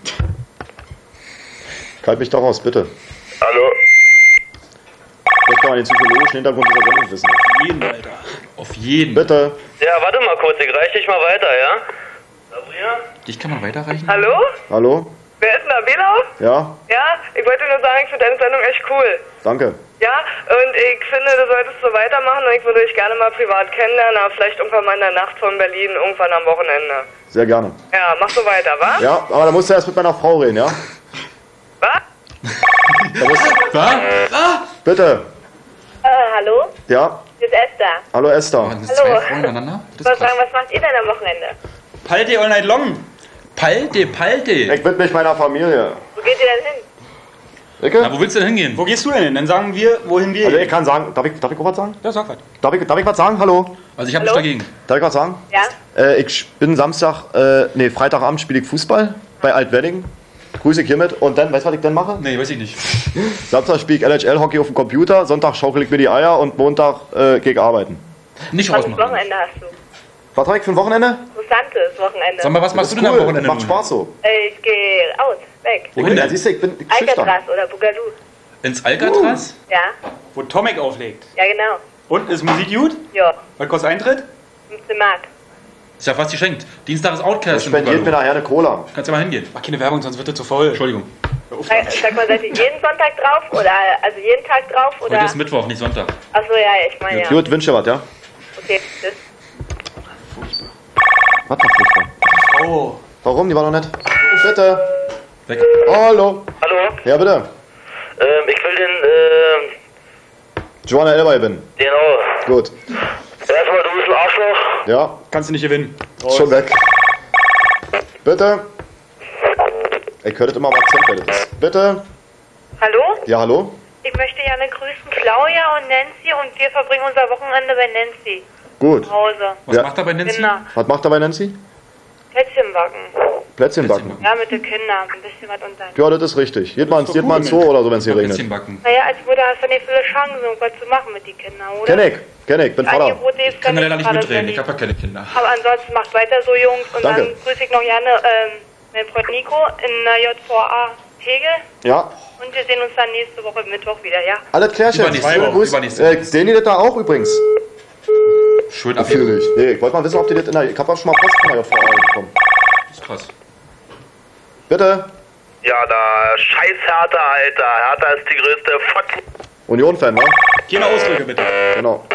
Kalt mich doch aus, bitte. Hallo? Ich möchte mal den psychologischen Hintergrund dieser Sendung wissen. Jeden, Alter. Auf jeden. Bitte. Ja, warte mal kurz, ich reiche dich mal weiter, ja? Sabrina? Dich kann man weiterreichen? Hallo? Hallo? Wer ist denn da, Belau? Ja? Ja, ich wollte nur sagen, ich finde deine Sendung echt cool. Danke. Ja, und ich finde, du solltest so weitermachen und ich würde dich gerne mal privat kennenlernen, aber vielleicht irgendwann mal in der Nacht von Berlin, irgendwann am Wochenende. Sehr gerne. Ja, mach so weiter, wa? Ja, aber da musst du erst mit meiner Frau reden, ja? Was? Da musst Was? bitte. Hallo? Ja? Hier ist Esther. Hallo Esther. Sind das zwei Frauen miteinander? Ich wollte sagen, was macht ihr denn am Wochenende? Palte all night long. Palte. Ich widme mich meiner Familie. Wo geht ihr denn hin? Icke? Na, wo willst du denn hingehen? Wo gehst du denn hin? Dann sagen wir, wohin wir Also gehen. ich kann sagen, darf ich auch was sagen? Ja, sag was. Darf ich was sagen? Hallo? Also ich hab nichts dagegen. Darf ich was sagen? Ja? Ich bin Freitagabend spiele ich Fußball bei Altwedding. Grüße ich hiermit. Und dann, weißt du, was ich dann mache? Nee, weiß ich nicht. Samstag spiele ich LHL-Hockey auf dem Computer, Sonntag schaukel ich mir die Eier und Montag gehe ich arbeiten. Nicht Was für rausmachen. Wochenende hast du? Was habe ich für ein Wochenende? Interessantes Wochenende. Sag mal, was machst du denn am Wochenende? Macht nun? Spaß so. Ich gehe aus, weg. Wohin Ja, denn? siehst du, ich bin schüchtern. Alcatraz oder Boogaloo. Ins Alcatraz? Ja? Wo Tomek auflegt. Ja, genau. Und, ist Musik gut? Ja, Was kostet Eintritt? 15 Mark. Ist ja fast geschenkt. Dienstag ist Er Outcast. spendiert mir nachher eine Cola. Kannst ja mal hingehen. Mach keine Werbung, sonst wird das zu voll. Entschuldigung. Sag mal, seid ihr jeden Sonntag drauf? Oder, also jeden Tag drauf? Oder? Heute ist Mittwoch, nicht Sonntag. Achso, ja, ich meine ja. Gut, wünsche dir was, ja? Okay, tschüss. Was für Pflicht? Oh. Warum? Die war noch nicht. Bitte. Weg. Hallo. Hallo? Ja, bitte. Ich will den, Joanna Elbay bin. genau. Gut. Erstmal, du bist ein Arschloch. Ja, Kannst du nicht gewinnen. schon weg. Bitte. Ich höre das immer am Akzent, wer das ist. Bitte. Hallo? Ja, hallo? Ich möchte gerne grüßen Claudia und Nancy und wir verbringen unser Wochenende bei Nancy. Gut. Zu Hause. Was Ja. macht er bei Nancy? Kinder. Was macht er bei Nancy? Plätzchen backen. Plätzchen backen. Ja, mit den Kindern. Ein bisschen was unternehmen. Ja, das ist richtig. Geht mal ins Zoo oder so, wenn es hier Plätzchen regnet. backen. Naja, als Mutter hast du nicht viele Chancen, irgendwas zu machen mit den Kindern, oder? Kenn ich, bin Vater. Angebote ist Ich kann dann leider nicht gerade mitreden, sehr ich habe ja keine Kinder. Aber ansonsten macht weiter so, Jungs. Und Danke. dann grüße ich noch gerne meinen Freund Nico in der JVA Tegel. Ja, Und wir sehen uns dann nächste Woche Mittwoch wieder, ja? alles klärchen. Übernächste Woche, übernächste Woche. Sehen die das da auch übrigens? Schön Natürlich. Nee, ich wollte mal wissen, ob die das in der... Ich habe auch schon mal Post von der JVA bekommen. Das ist krass. Bitte. Ja, da scheiß Hertha, Alter. Hertha ist die größte Fotzen. Union-Fan, wa? Keine Ausdrücke, bitte. Genau.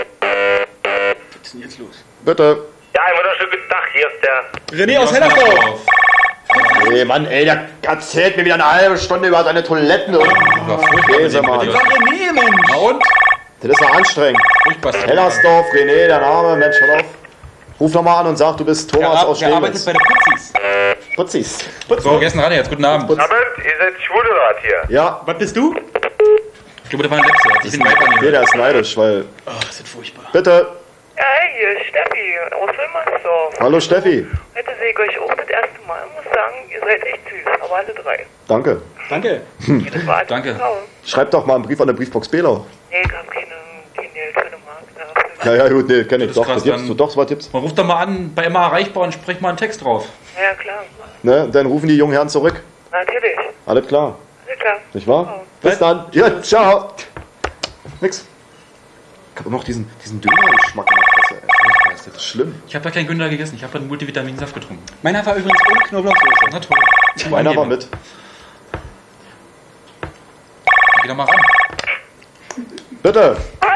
Was ist denn jetzt los? Bitte. Ja, einen wunderschönen guten Tag. Hier ist der... René aus Hellersdorf. Nee, Mann, ey, der erzählt mir wieder eine halbe Stunde über seine Toiletten und... War furchtbar Nee, mit sag dem mal. bitte. Sag René, Mensch. Na und? Das ist ja anstrengend. Furchtbar. Hellersdorf, René, der Name, Mensch, hör auf. Ruf nochmal an und sag, du bist Thomas aus Der arbeitet Steglitz. bei der Putzis. Putzis. So, gestern ran jetzt. Guten Abend. Abend, ihr seid schwul oder was hier? Ja, Was bist du? Ich glaube, das war ein Lepse. Hat sich den Vibe nee, angehört. der ist neidisch, weil... Oh, das ist furchtbar. Bitte. Ja, hey, hier ist Steffi aus Wilmersdorf. Hallo Steffi. Heute sehe ich euch auch das erste Mal. Ich muss sagen, ihr seid echt süß, aber alle drei. Danke. Danke. Das war alles Danke. Frau. Schreib doch mal einen Brief an der Briefbox Belau. Nee, ich hab keine Geld für eine Mark. Ja, gut, nee, kenn ich. Das ist Doch, krass, was gibt's? dann- Doch, so was gibt's. Man ruft doch mal an, bei immer erreichbar und spricht mal einen Text drauf. Ja, klar. Ne? Dann rufen die jungen Herren zurück. Natürlich. Alles klar. Alles klar. Nicht wahr? Bis dann. Ja, ciao. Nix. Ich hab immer noch diesen Döner-Geschmack in der Fresse. Ey. Das ist schlimm. Ich habe ja keinen Günther gegessen. Ich habe einen Multivitaminsaft getrunken. Meiner war übrigens ohne Knoblauchsoße. Na toll. Meiner war mit. Geh doch mal ran. Bitte.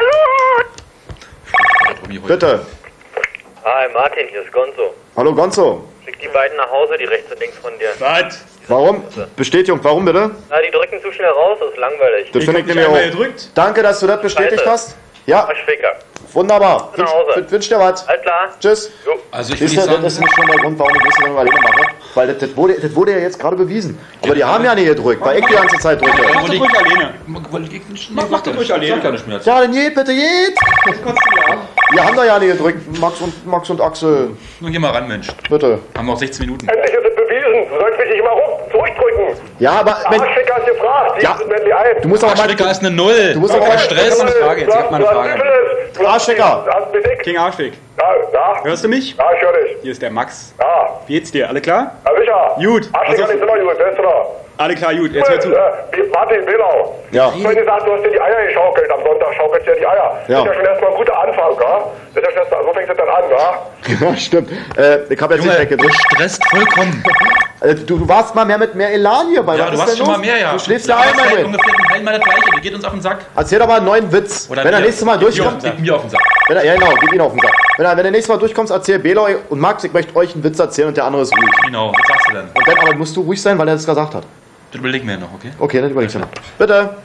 Tommy, heute. Bitte. Hi, Martin, hier ist Gonzo. Hallo Gonzo. Schick die beiden nach Hause, die rechts und links von dir. Was? Warum? Bestätigung, warum bitte? Na, die drücken zu schnell raus, das ist langweilig. Das finde ich hab nämlich mich einmal auch. gedrückt. Danke, dass du das bestätigt Scheiße. hast. Ja, Ficker. Wunderbar. Nach Hause. Wünsch dir was. Alles klar. Tschüss. Also ich will Siehst nicht du, sagen, das ist nicht schon der Grund, warum ich das dann alleine mache. Weil das wurde ja jetzt gerade bewiesen. Aber die haben ja nicht gedrückt, weil ich die ganze Zeit drücke. Mach das ruhig alleine. mach das ruhig alleine. Gar nicht mehr. Ja, dann geht, bitte geht. Wir haben da ja nicht gedrückt, Max und Axel. Nun geh mal ran, Mensch. Bitte. Haben noch 16 Minuten. Endlich ist es bewiesen. Du sollst mich nicht immer zurückdrücken. Ja, aber wenn, Arschficker hat gefragt. Ja. Ein. du musst aber mal... Arschficker ist eine Null. Du musst aber mal... Stress. Eine Frage, jetzt hat mal eine Frage. Arschficker. King Arschweg. Ja. Hörst du mich? Ja, ich höre dich. Hier ist der Max. Ja. Wie geht's dir? Alle klar? Ja, sicher. Gut. Arschficker Also- ist immer gut, weißt du noch? Alle klar, gut. Jetzt hör zu. Martin Belau. Ja. Ich habe gesagt, du hast dir die Eier geschaukelt. Am Sonntag schaukelst du dir die Eier. Ja. Das ist ja schon erstmal ein guter Anfang, ja? Das ist ja schon erst, so fängt es dann an, ja? Ja, stimmt. Ich habe jetzt nicht Junge, weggedrückt. stresst vollkommen. Du warst mal mehr mit mehr Elan hier bei. Ja, Was du ist warst denn schon los? mal mehr, ja. Du schläfst ja einmal halt drin. ungefähr ein Mal das Gleiche. Der geht uns auf den Sack. Erzähl doch mal einen neuen Witz. Oder Wenn er mir. nächstes Mal durchkommt. Gib mir auf den Sack. Ja, genau, gib ihn auf den Sack. Wenn er nächstes Mal durchkommst, erzähl Beloy und Max, ich möchte euch einen Witz erzählen und der andere ist ruhig. Genau, was sagst du denn? Und dann aber musst du ruhig sein, weil er das gesagt hat. Das überlegen wir ja noch, okay? Okay, dann überlegst du noch. Bitte.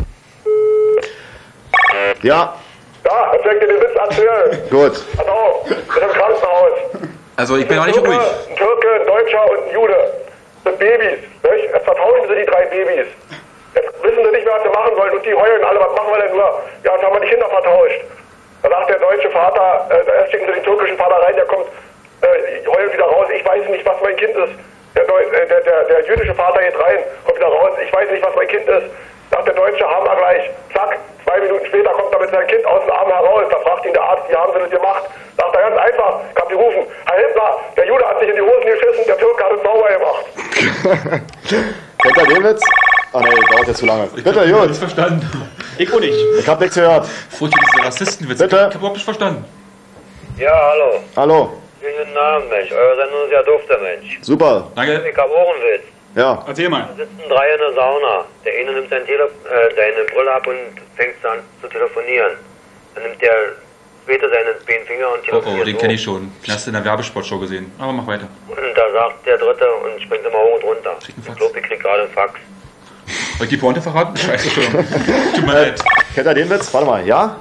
Ja, Ja, jetzt soll ich dir den Witz erzählen. gut. Pass auf, das ist im Krankenhaus. Also ich bin auch nicht ruhig. Ein Türke, ein Deutscher und ein Jude. Das sind Babys. Nicht? Jetzt vertauschen sie die 3 Babys. Jetzt wissen sie nicht mehr, was sie machen sollen. Und die heulen alle, was machen wir denn nur? Ja, jetzt haben wir die Kinder vertauscht. Da sagt der deutsche Vater, erst schicken sie den türkischen Vater rein, der kommt, heult wieder raus. Ich weiß nicht, was mein Kind ist. Der jüdische Vater geht rein, kommt wieder raus. Ich weiß nicht, was mein Kind ist. Sagt der Deutsche, haben wir gleich. Zack, 2 Minuten später kommt er mit seinem Kind aus dem Arm heraus. Da fragt ihn der Arzt, wie haben sie das gemacht? Sagt er ganz einfach, ich hab gerufen, Herr Hitler, der Jude hat sich in die Hosen geschissen, der Türke hat es sauber gemacht. Kennt ihr den Witz? Ah ne, dauert jetzt zu lange. Bitte, Ich hab gut. nichts verstanden. Ich auch nicht. Ich hab nichts gehört. Furchtbar, diese Rassistenwitze. Bitte? Ich hab überhaupt nicht verstanden. Ja, hallo. Hallo. Schönen Abend, Mensch. Eure Sendung ist ja dufter, Mensch. Super. Danke. Ich hab auch einen Witz. Ja. Erzähl mal. Da sitzen 3 in der Sauna. Der eine nimmt seine Brille ab und fängt an zu telefonieren. Dann nimmt der später seinen Finger und Oh, telefoniert. den kenne ich schon. Den hast du in der Werbesportshow gesehen. Aber mach weiter. Und da sagt der Dritte und springt immer hoch und runter. Kriegt einen Ich Fax. glaube, ich krieg gerade einen Fax. Soll ich die Pointe verraten? Scheiße, Entschuldigung. Tut mir leid. Kennt ihr den Witz? Warte mal, ja?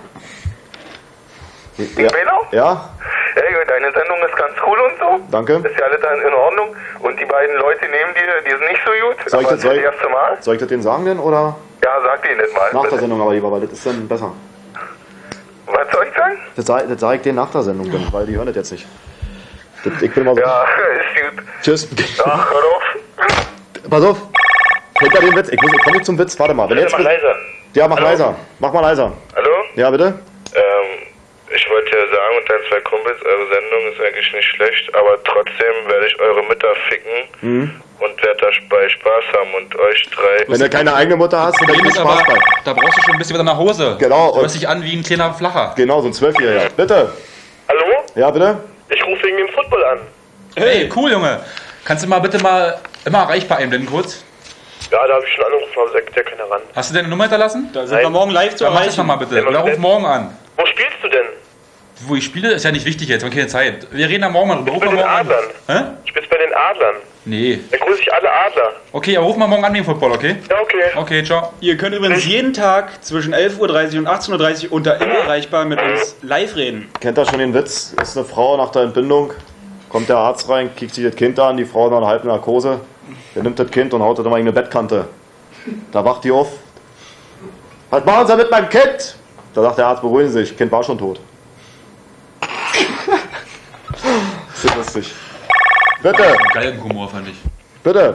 Ja. Belau? Ja? Hey, deine Sendung ist ganz cool und so. Danke. Ist ja alles dann in Ordnung. Und die beiden Leute neben dir, die sind nicht so gut. Soll ich aber das- soll ich- das erste Mal? Soll ich das denen sagen denn oder Ja, sag denen das mal. nach der bitte. Sendung aber lieber, weil das ist dann besser. Was soll ich sagen? Das sage ich denen nach der Sendung dann, weil die hören das jetzt nicht. Ich bin immer so... Ja, ist gut. Tschüss. Ach, hör auf. Pass auf. Kennt ihr den Witz? Ich komme nicht zum Witz. Warte mal. Wenn jetzt... Mach leiser. Ja, mach Hallo? leiser. Mach mal leiser. Hallo? Ja, bitte? Ich wollte ja sagen, mit deinen 2 Kumpels, eure Sendung ist eigentlich nicht schlecht, aber trotzdem werde ich eure Mütter ficken und werde dabei Spaß haben und euch 3... Wenn du keine eigene Mutter hast, dann Problem viel ist Spaß aber, bei. da brauchst du schon ein bisschen wieder nach Hause. Genau, Du und- hörst dich an wie ein kleiner Flacher. Genau, so ein 12-Jähriger. Bitte? Hallo? Ja, bitte? Ich rufe wegen dem Football an. Hey, cool, Junge. Kannst du mal bitte mal immer erreichbar einblenden kurz? Ja, da habe ich schon angerufen, aber sagt der keiner ran. Hast du deine Nummer hinterlassen? Da sind wir morgen live zu Ja, mach das erreichen. nochmal bitte. Ja, Oder ruf bitte. morgen an. Wo spielst du denn? Wo ich spiele, ist ja nicht wichtig jetzt, wir haben keine Zeit. Wir reden da morgen mal drüber. Ruf Bei mal den morgen Adlern. an. Hä? Ich bin bei den Adlern. Nee. Dann grüße ich alle Adler. Okay, aber ruf mal morgen an wegen Football, okay? Ja, okay. Okay, ciao. Ihr könnt übrigens jeden Tag zwischen 11:30 Uhr und 18:30 Uhr unter immer erreichbar mit uns live reden. Kennt ihr schon den Witz? Ist eine Frau nach der Entbindung, kommt der Arzt rein, kickt sich das Kind an, die Frau hat noch eine halbe Narkose. Der nimmt das Kind und haut das immer in eine Bettkante. Da wacht die auf. Was machen Sie mit meinem Kind? Da sagt der Arzt, beruhigen Sie sich, Kind war schon tot. Das ist lustig. Bitte, Geilen Humor, fand ich. bitte.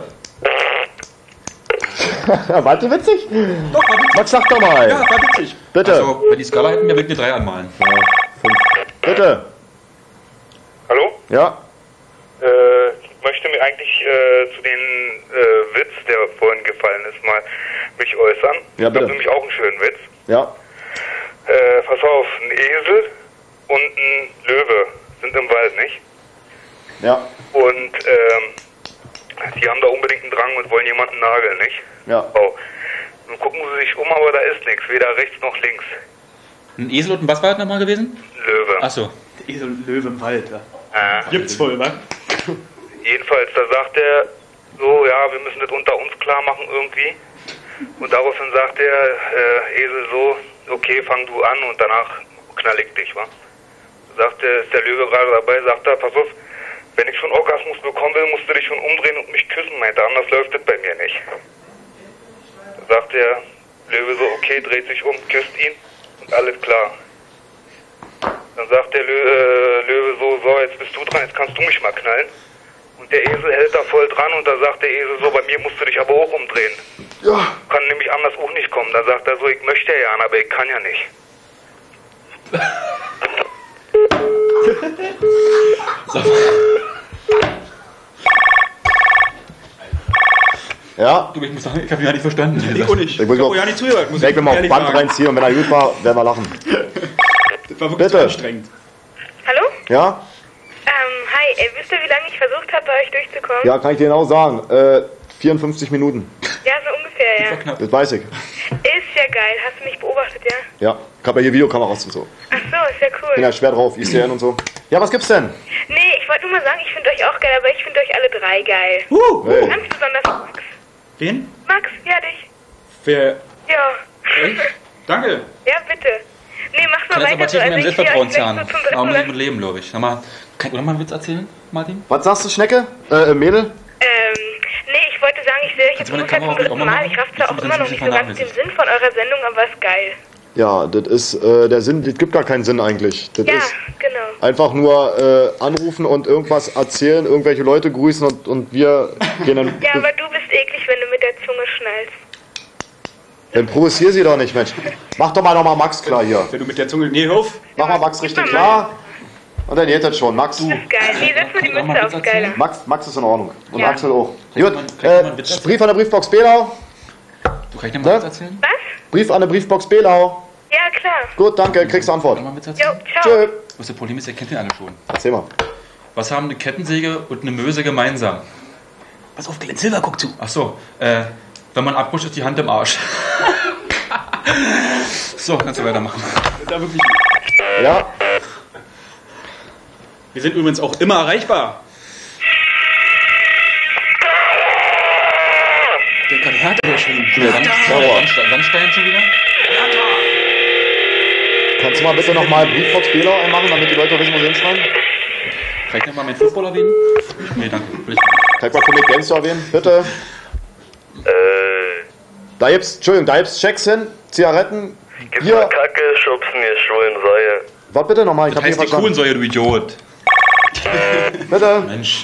War das witzig? Doch, war witzig. Max, sag doch mal. Ja, war witzig. Bitte. Also, wenn die Skala hätten, wir würden eine 3 anmalen. Ja, 5. Bitte. Hallo? Ja. Ich möchte mir eigentlich zu dem Witz, der vorhin gefallen ist, mal mich äußern. Ja, Ich bitte. habe nämlich auch einen schönen Witz. Ja. Pass auf, ein Esel und ein Löwe sind im Wald, nicht? Ja. Und die haben da unbedingt einen Drang und wollen jemanden nageln, nicht? Ja. Oh. Nun gucken sie sich um, aber da ist nichts, weder rechts noch links. Ein Esel und ein was war das nochmal gewesen? Ein Löwe. Achso. Esel und Löwe im Wald. Ja. Ah. Gibt's voll, wa? Jedenfalls, da sagt er so, ja, wir müssen das unter uns klar machen irgendwie. Und daraufhin sagt der Esel so, okay, fang du an und danach knall ich dich, wa? Sagt ist der Löwe gerade dabei, sagt er, pass auf, wenn ich schon Orgasmus bekommen will, musst du dich schon umdrehen und mich küssen, meint er, anders läuft das bei mir nicht. Da sagt der Löwe so, okay, dreht sich um, küsst ihn und alles klar. Dann sagt der Löwe so, jetzt bist du dran, jetzt kannst du mich mal knallen. Und der Esel hält da voll dran und da sagt der Esel so, bei mir musst du dich aber auch umdrehen. Ja. Kann nämlich anders auch nicht kommen. Da sagt er so, ich möchte ja, aber ich kann ja nicht. Ja. Du, ich muss sagen, ich habe ihn ja nicht verstanden. Ich auch nicht. Ich muss ja nicht zugehört. Wenn wir mal auf Band reinziehen und wenn er gut war, werden wir lachen. Das war wirklich Bitte. anstrengend. Hallo? Ja? Hi, wisst ihr, wie lange ich versucht habe, bei euch durchzukommen? Ja, kann ich dir genau sagen. 54 Minuten. Ja, so ungefähr, ja. Das weiß ich. Ist ja geil. Hast du mich beobachtet, ja? Ja, ich habe ja hier Videokameras und so. Ach so, ist ja cool. Bin ja schwer drauf, ICN und so. Ja, was gibt's denn? Nee, ich wollte nur mal sagen, ich finde euch auch geil, aber ich finde euch alle drei geil. Hey. Ganz besonders Max. Wen? Max, ja, dich. Wer? Ja. Echt? Danke. Ja, bitte. Nee, mach mal Kann jetzt aber weiter so. tief in deinem Also ich sehe euch Selbstvertrauen gleich zahlen. so zum dritten Aber muss ich oder... mit leben, glaube ich. Sag mal, kann ich noch mal einen Witz erzählen, Martin? Was sagst du, Schnecke? Mädel? Nee, ich wollte sagen, ich sehe euch jetzt Kannst du meine ungefähr Kamera zum dritten auch mal Mal. machen? Ich raff zwar Das auch ist immer ein noch nicht so ganz den vernachlässigt. Sinn von eurer Sendung, aber ist geil. Ja, das ist der Sinn, das gibt gar keinen Sinn eigentlich. Das Ja, ist genau. einfach nur anrufen und irgendwas erzählen, irgendwelche Leute grüßen und wir gehen dann. Ja, aber du bist eklig, wenn du mit der Zunge schnallst. Dann provozier sie doch nicht, Mensch. Mach doch mal nochmal Max klar hier. Wenn du mit der Zunge... Nee, auf. Mach mal Max richtig klar. Und dann geht das schon. Max, Das ist geil. Nee, setz mal die Kann ich noch mal Mütze Witz auf, geiler. Max ist in Ordnung. Und Ja. Axel auch. Kann ich Gut, noch mal einen Witz erzählen? Brief an der Briefbox Belau. Du, kann ich dir mal Ne? was erzählen? Was? Brief an der Briefbox Belau. Ja, klar. Gut, danke, kriegst du Antwort. Noch mal einen Witz Jo, erzählen? ciao. Tschö. Was das Problem ist, ihr kennt den alle schon. Erzähl mal. Was haben eine Kettensäge und eine Möse gemeinsam? Pass auf, Glenn Silver, guck zu. Ach so, wenn man abrutscht, ist die Hand im Arsch. So, kannst du weitermachen. Da wirklich. Ja, Wir sind übrigens auch immer erreichbar. Der kann härter geschrieben. Sandstein schon wieder? kannst du mal bitte nochmal Briefbox Belau einmachen, damit die Leute wissen, wo sie hinschreiben? Kann ich nochmal meinen Fußball erwähnen? Nee, danke. Will ich nicht. Kann ich mal Comic Games erwähnen? Bitte. Da gibt's Checks hin, Zigaretten. Gib Hier. mal Kacke, schubsen, ihr schwulen Säue. Was bitte nochmal? Ich Das hab nicht heißt die verstanden. Kuhlensäue, du Idiot. Bitte. Mensch.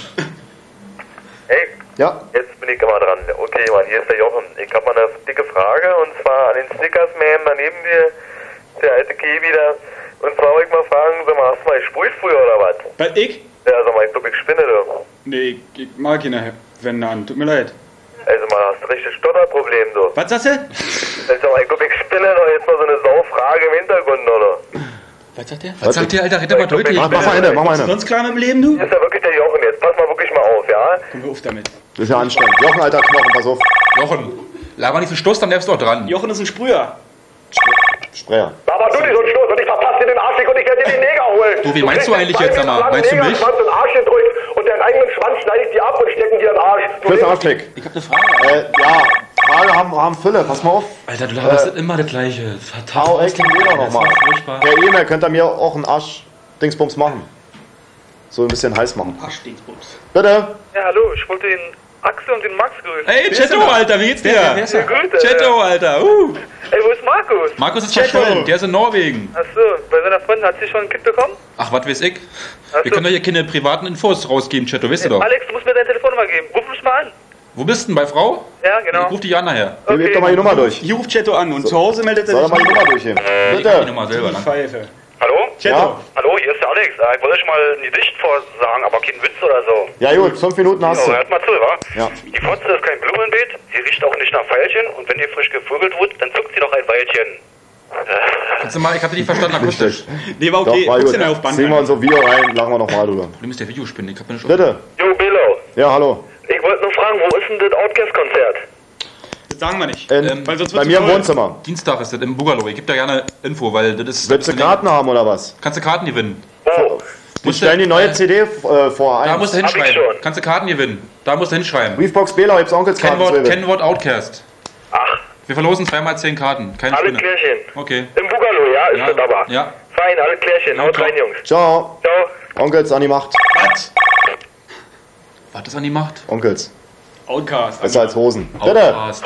Hey, Ja. jetzt bin ich immer dran. Okay, Mann, hier ist der Jochen. Ich habe mal eine dicke Frage und zwar an den Snickers-Man daneben dir, der alte Key wieder. Und zwar wollte ich mal fragen, sag mal, hast du mal gesprüht früher oder was? Weil ich? Ja, sag mal, ich glaube, ich spinne du. Nee, ich mag keine Wände an. Tut mir leid. Also mal, hast du richtig Stotterproblem, du. Was sagst du? Also mal, ich glaube, ich spinne doch jetzt mal so eine Saufrage im Hintergrund, oder? Was sagt der? Was sagt der, Alter? Red doch mal deutlich. Mach mal eine, mach mal eine. Sonst klar mit dem Leben, du? Das ist ja wirklich der Jochen jetzt. Pass mal wirklich mal auf, ja? Komm, wir auf damit. Das ist ja anstrengend. Jochen, alter Knochen, pass auf. Jochen, laber nicht so Stoß, dann bleibst du auch dran. Jochen ist ein Sprüher. Sprayer. Aber du nicht so ein Stoß und ich verpasse dir den Arsch und ich werde dir den Neger holen. Du, wen meinst du kriegst eigentlich einen jetzt, sag mal? langen Meinst du mich? Negerschwanz in den Arsch gedrückt und deinen eigenen Schwanz schneide ich dir ab und stecken dir in den Arsch. Du Fürs lebst- Arschleck. Ich hab eine Frage. Ja, Frage haben Fülle, pass mal auf. Alter, du laberst immer das Gleiche. Hau echt den Leder nochmal. Furchtbar. Per E-Mail könnt ihr mir auch einen Arsch-Dingsbums machen. So ein bisschen heiß machen. Arschdingsbums. Bitte. Ja, hallo, ich wollte den Axel und den Max grüßen. Ey, Chetto, Alter, wie geht's dir? Ja, gut, Chetto, Alter. Ey, wo ist Markus? Markus ist Chetto. verschollen, der ist in Norwegen. Achso, bei seiner Freundin hat sie schon ein Kind bekommen? Ach, was weiß ich? Ach Wir so. können doch hier keine privaten Infos rausgeben, Chetto, weißt du doch. Alex, du musst mir deine Telefonnummer geben. Ruf mich mal an. Wo bist du denn, bei Frau? Ja, Ich genau. ruf dich an nachher. Gib doch mal die Nummer durch. Hier ruft Chetto an und zu Hause meldet er Soll er sich mal die nicht. Nummer durchgeben? Ich kann die Bitte. Nummer selber lang. Pfeife. Hallo? Chetto. Ja. Hallo, hier ist der Alex. Ich wollte euch mal ein Gedicht vorsagen, aber kein Witz oder so. Ja gut, 5 Minuten hast So, du. hört mal zu, wa? Ja. Die Fotze ist kein Blumenbeet, sie riecht auch nicht nach Veilchen und wenn ihr frisch gevögelt wird, dann zuckt sie noch ein Weilchen. Kannst du mal, ich hab dich nicht verstanden, Nicht akustisch. schlecht. Nee, war Doch, okay. war Guck's gut. dir auf Band Ziehen wir an. uns so ein Video rein, lachen wir nochmal drüber. Du bist der Videospinne, ich hab nicht Bitte. Jo, Billo, Ja, hallo. ich wollte nur fragen, wo ist denn das Outcast-Konzert? Das sagen wir nicht. Weil sonst Bei wird's mir im voll. Wohnzimmer. Dienstag ist das im Bugalo. Ich geb da gerne Info, weil das ist. Willst du Karten haben oder was? Kannst du Karten gewinnen? Oh, Die stellen die neue CD vor Da ein. musst du Hab ich hinschreiben. schon. Kannst du Karten gewinnen. Da musst du hinschreiben. Briefbox Belau, gibt's Onkelskarten zu gewinnen. Kennwort Outcast. ach, Wir verlosen 2x10 Karten. Keine alle Spinne. Klärchen. Okay. Im Bugalo, ja, ist das aber. Ja. Fein, alles klärchen. Haut rein, Jungs. Ciao. Ciao. Onkels an die Macht. Was? Was ist an die Macht? Onkels. Outcast. Besser als Hosen. Bitte. Outcast.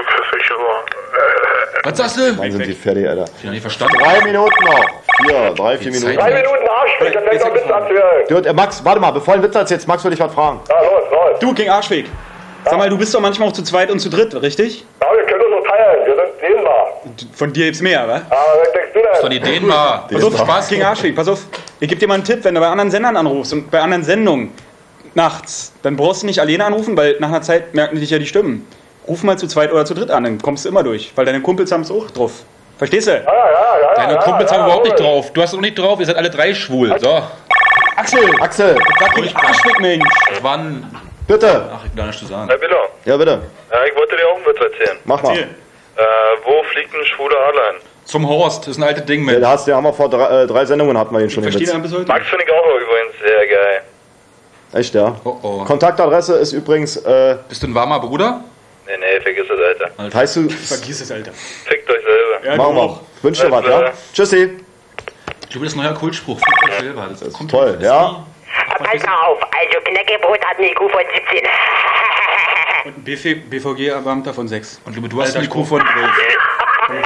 Was sagst du? Wann sind die fertig, Alter? Ich hab nicht verstanden. 3 Minuten noch. 4 Minuten. 3 Minuten Arschweg, dann fängt noch ein Witz erzählen. Dude, Max, warte mal, bevor du einen Witz erzählst, Max will dich was fragen. Ja, los. Du, King Arschweg. Sag mal, du bist doch manchmal auch zu zweit und zu dritt, richtig? Ja, wir können uns so teilen, wir sind dehnbar. Von dir gibt's mehr, wa? Aber was denkst du denn? Das war die Dänemark. Pass auf, Spaß, King Arschweg, pass auf. Ich geb dir mal einen Tipp, wenn du bei anderen Sendern anrufst und bei anderen Sendungen nachts, dann brauchst du nicht alleine anrufen, weil nach einer Zeit merken dich ja die Stimmen. Ruf mal zu zweit oder zu dritt an, dann kommst du immer durch, weil deine Kumpels haben es auch drauf. Verstehst du? Ja. Deine Kumpels haben überhaupt nicht drauf. Du hast auch nicht drauf, ihr seid alle 3 schwul. So. Axel, Sag King Arschweg, Mensch. Das waren. bitte. Ach, ich will nichts zu sagen. Herr Biller, Ja, bitte. ich wollte dir auch einen Witz erzählen. Mach mal. Wo fliegt ein schwuler Adler hin? Zum Horst, das ist ein altes Ding Ja, mit. den haben wir vor 3 Sendungen hatten wir den schon den Versteht Witz. er bis heute? Max finde ich auch übrigens sehr geil. Echt, ja. Oh. Kontaktadresse ist übrigens, Bist du ein warmer Bruder? Nee, vergiss das, Alter. heißt du, Vergiss es, Alter. Fickt euch selber. Ja, machen du wir. auch. Wünsch dir was, ja? Tschüssi. Ich glaube, das ist ein neuer Kultspruch. Fickt euch selber. Das kommt Toll, ja. Pass mal auf, also Knäckebrot hat eine IQ von 17. Und ein BVG-Beamter von 6. Und du hast ein IQ von 12.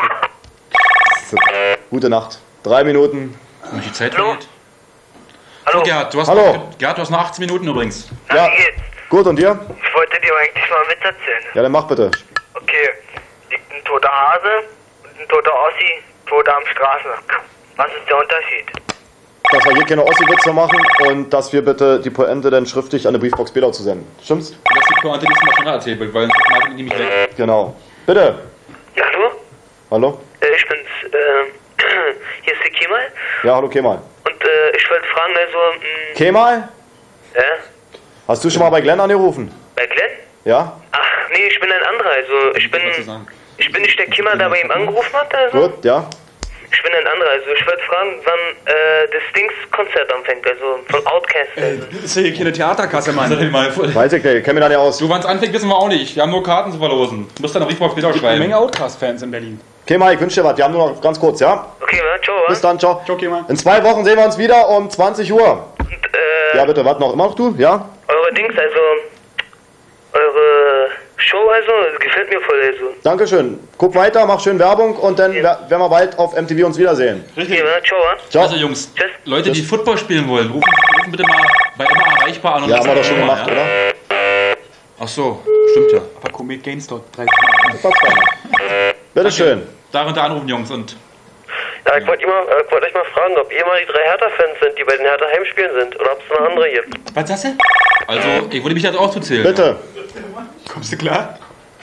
Gute Nacht. 3 Minuten. Und die Zeit vergeht. Hallo. So, Gerhard, du hast noch 18 Minuten übrigens. Ja. Gut, und dir? Ich wollte dir eigentlich mal einen Witz erzählen. Ja, dann mach bitte. Okay, liegt ein toter Hase und ein toter Ossi tot am Straßenrand. Was ist der Unterschied? Dass wir hier keine Ossi-Witze machen und dass wir bitte die Pointe dann schriftlich an die Briefbox Belau zu senden. Stimmt's? Das ist die Pointe, die ich mal schon erzählt, weil Martin nämlich weg. Genau. Bitte. Ja, hallo? Hallo? Ich bin's, hier ist der Kemal. Ja, hallo Kemal. Und ich wollte fragen, also, Kemal? Hast du schon mal bei Glenn angerufen? bei Glenn? Ja? Ach, nee, ich bin ein anderer, also ich bin nicht der Kemal, der bei ihm angerufen hat, also. Gut, ja. Ich bin ein anderer, also ich wollte fragen, wann das Dings-Konzert anfängt, also von Outkast. Das ist ja hier keine Theaterkasse, Mann. Weiß ich nicht, kenn mich da nicht aus. Du, wann es anfängt, wissen wir auch nicht. Wir haben nur Karten zu verlosen. Du musst dann noch Briefbox wieder Eine schreiben. Menge Outcast-Fans in Berlin. Kemal, ich wünsche dir was. Wir haben nur noch ganz kurz, ja? Okay, na, ciao, Bis dann, ciao. Ciao, Kemal. In 2 Wochen sehen wir uns wieder um 20 Uhr. Und, Ja, bitte, warte noch. Immer noch du? Ja? eure Dings, also, eure Show, also, das gefällt mir voll, also. Dankeschön. Guck weiter, mach schön Werbung und dann werden wir bald auf MTV uns wiedersehen. Okay, na, ciao, Ciao. Also Jungs, Tschüss. Leute, die Football spielen wollen, rufen bitte mal bei immer erreichbar an. Und Ja, haben wir lassen doch schon mal, gemacht, ja? oder? Ach so, stimmt ja. Aber Comet Gains dort 30 Das war fein. Bitteschön. Da und da anrufen, Jungs. Und Ja, ich wollte euch mal fragen, ob ihr mal die 3 Hertha-Fans sind, die bei den Hertha Heimspielen sind, oder ob es noch andere gibt. Was sagst du? also, ich würde mich jetzt auch zuzählen. Bitte. Kommst du klar?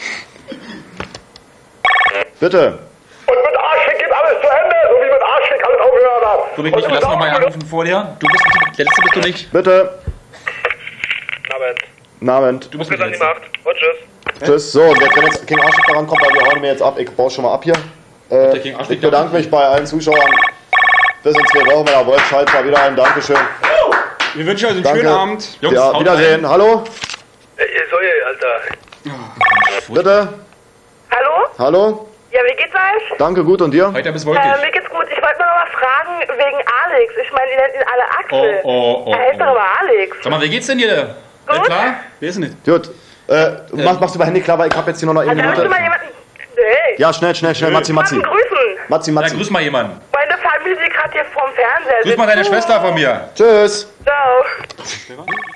Bitte. Und mit Arschfick geht alles zu Ende, so wie mit Arschfick alles aufgehört hat. So, ich lass noch mal anrufen vor dir. Du bist der Letzte, bist du nicht. Bitte. Abend. Guten Abend. Du bist Bis der an die Letzte. Macht. Und tschüss. Tschüss. So, und jetzt, wenn jetzt King Arschig daran kommt, weil wir hauen mir jetzt ab, ich baue schon mal ab hier. King Arschig Ich bedanke mich bei allen Zuschauern. Bis in 2 Wochen, wenn ihr wollt, schaltet mal wieder ein. Dankeschön. Wir wünschen euch einen Danke. schönen Abend. Jungs, Ja, haut Wiedersehen. rein. Hallo? Ihr soll ja, Alter. Bitte. Hallo? Hallo? Ja, wie geht's euch? Danke, gut. Und dir? Weiter bis wolkig. Mir geht's gut. Ich wollte nur noch was fragen wegen Alex. Ich meine, ihr nennt ihn alle Axel. Oh. Er heißt doch aber Alex. Sag mal, wie geht's denn dir? Gut. Klar? Wer ist denn nicht? Gut. Machst du bei Handy klar, weil ich habe jetzt hier nur noch 1 Darf ich Minute. mal jemanden... Hey. Ja, schnell. Matzi. Jemanden grüßen. Matzi. Ja, grüß mal jemanden. Meine Familie gerade hier vorm Fernseher Grüß mal deine Schwester von mir. Tschüss. Ciao.